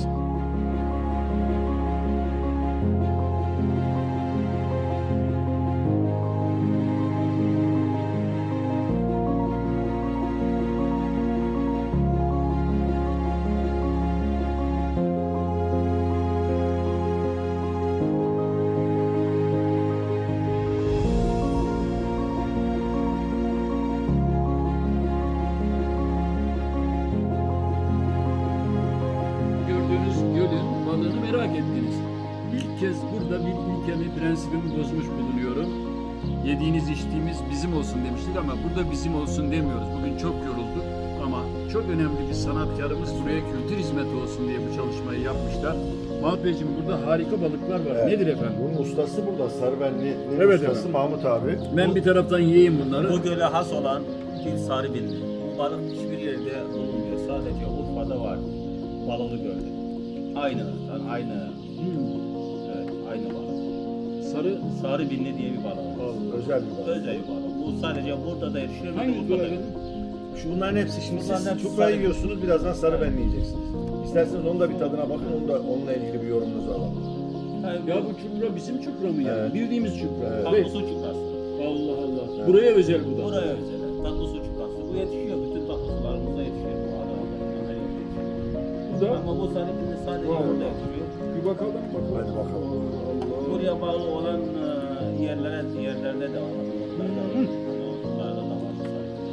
S1: Gördüğünüz gölün balığını merak ettiniz. İlk kez burada bir ilkemi, prensibimi bozmuş bulunuyorum. Yediğiniz, içtiğimiz bizim olsun demiştik ama burada bizim olsun demiyoruz. Bugün çok yorulduk ama çok önemli bir sanatkarımız buraya kültür hizmeti olsun diye bu çalışmayı yapmışlar. Mahmut Beyciğim, burada harika balıklar var.
S3: Evet.
S1: Nedir efendim?
S3: Bunun ustası burada. Sarıbenli
S1: Evet,
S3: ustası
S1: efendim.
S3: Mahmut abi.
S1: Ben bir taraftan yiyeyim bunları.
S11: Bu göle has olan bir sarıbinli. Bu balık hiçbir yerde bulunmuyor. Sadece Urfa'da var. Balılı Göl'de. Aynı ırktan, aynı. Evet, aynı balık. Sarıbinli diye bir balık.
S3: Özel bir balık.
S11: Özel bir balık. Bu sadece burada da yetişiyor.
S1: Hangi
S11: Urfa'da.
S1: göl efendim?
S3: Bunların hepsi şimdi
S11: Bunların
S3: siz
S11: hepsi
S3: çuprayı
S11: sarı.
S3: yiyorsunuz, birazdan sarıbenli yiyeceksiniz. İsterseniz onun da bir tadına bakın, onunla ilgili bir yorumunuzu alalım.
S1: Ya bu çupra bizim çupra mı yani?
S3: Evet.
S1: Bildiğimiz çupra.
S3: Evet.
S11: Tatlı su çuprası.
S1: Allah Allah.
S3: Evet.
S1: Buraya özel bu da.
S11: Buraya özel. Tatlı su çuprası. Bu yetişiyor. Bütün tatlı sularımızda yetişiyor. Bu arada.
S1: Bu da
S11: Ama bu sarıbinli sadece
S1: Vay
S11: burada
S1: be.
S11: yetişiyor.
S1: bir bakalım.
S3: Hadi bakalım.
S11: Buraya bağlı olan yerlerde de var. Onlarda da var.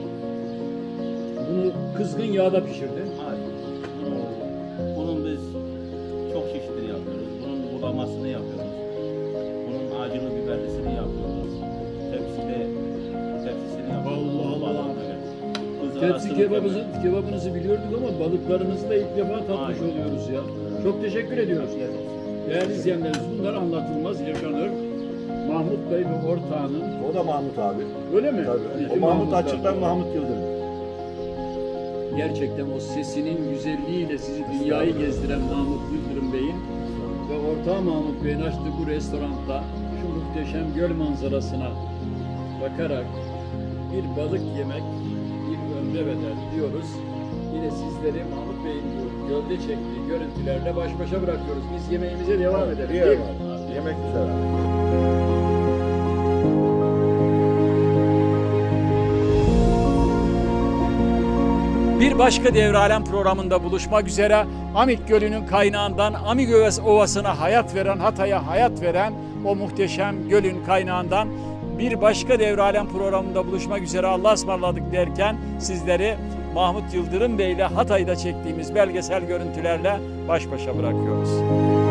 S1: Bunu kızgın yağda pişirdin.
S11: Hayır. Bunun biz çok çeşitli yapıyoruz. Bunun bulamasını yapıyoruz. Bunun acılı biberlisini yapıyoruz. Tepsisini yapıyoruz.
S1: Allah Allah.
S11: Evet.
S1: Tepsi kebabınızı biliyorduk ama balıklarınızı da ilk defa tatmış
S11: Aynen.
S1: oluyoruz ya. Çok teşekkür ediyoruz. Değerli izleyenlerimiz, bunlar anlatılmaz yaşanır. Mahmut Bey ve ortağının.
S3: O da Mahmut abi.
S1: Öyle mi?
S3: Tabii.
S1: Bizim
S3: O Mahmut
S1: Mahmut
S3: Açık, ben
S1: abi.
S3: Mahmut Yıldırım.
S1: Gerçekten o sesinin güzelliğiyle sizi dünyayı gezdiren Mahmut Yıldırım Bey'in ve ortağı Mahmut Bey'in açtığı bu restoranda şu muhteşem göl manzarasına bakarak bir balık yemek bir ömre bedel diyoruz. Yine sizleri Mahmut Bey'in bu gölde çektiği görüntülerle baş başa bırakıyoruz. Biz yemeğimize devam edelim. Değil mi?
S3: Yemek güzel.
S1: Bir başka Devralem programında buluşmak üzere. Amik Gölü'nün kaynağından Amik Ovası'na hayat veren, Hatay'a hayat veren o muhteşem gölün kaynağından bir başka Devralem programında buluşmak üzere. Allah'a ısmarladık derken sizleri Mahmut Yıldırım Bey ile Hatay'da çektiğimiz belgesel görüntülerle baş başa bırakıyoruz.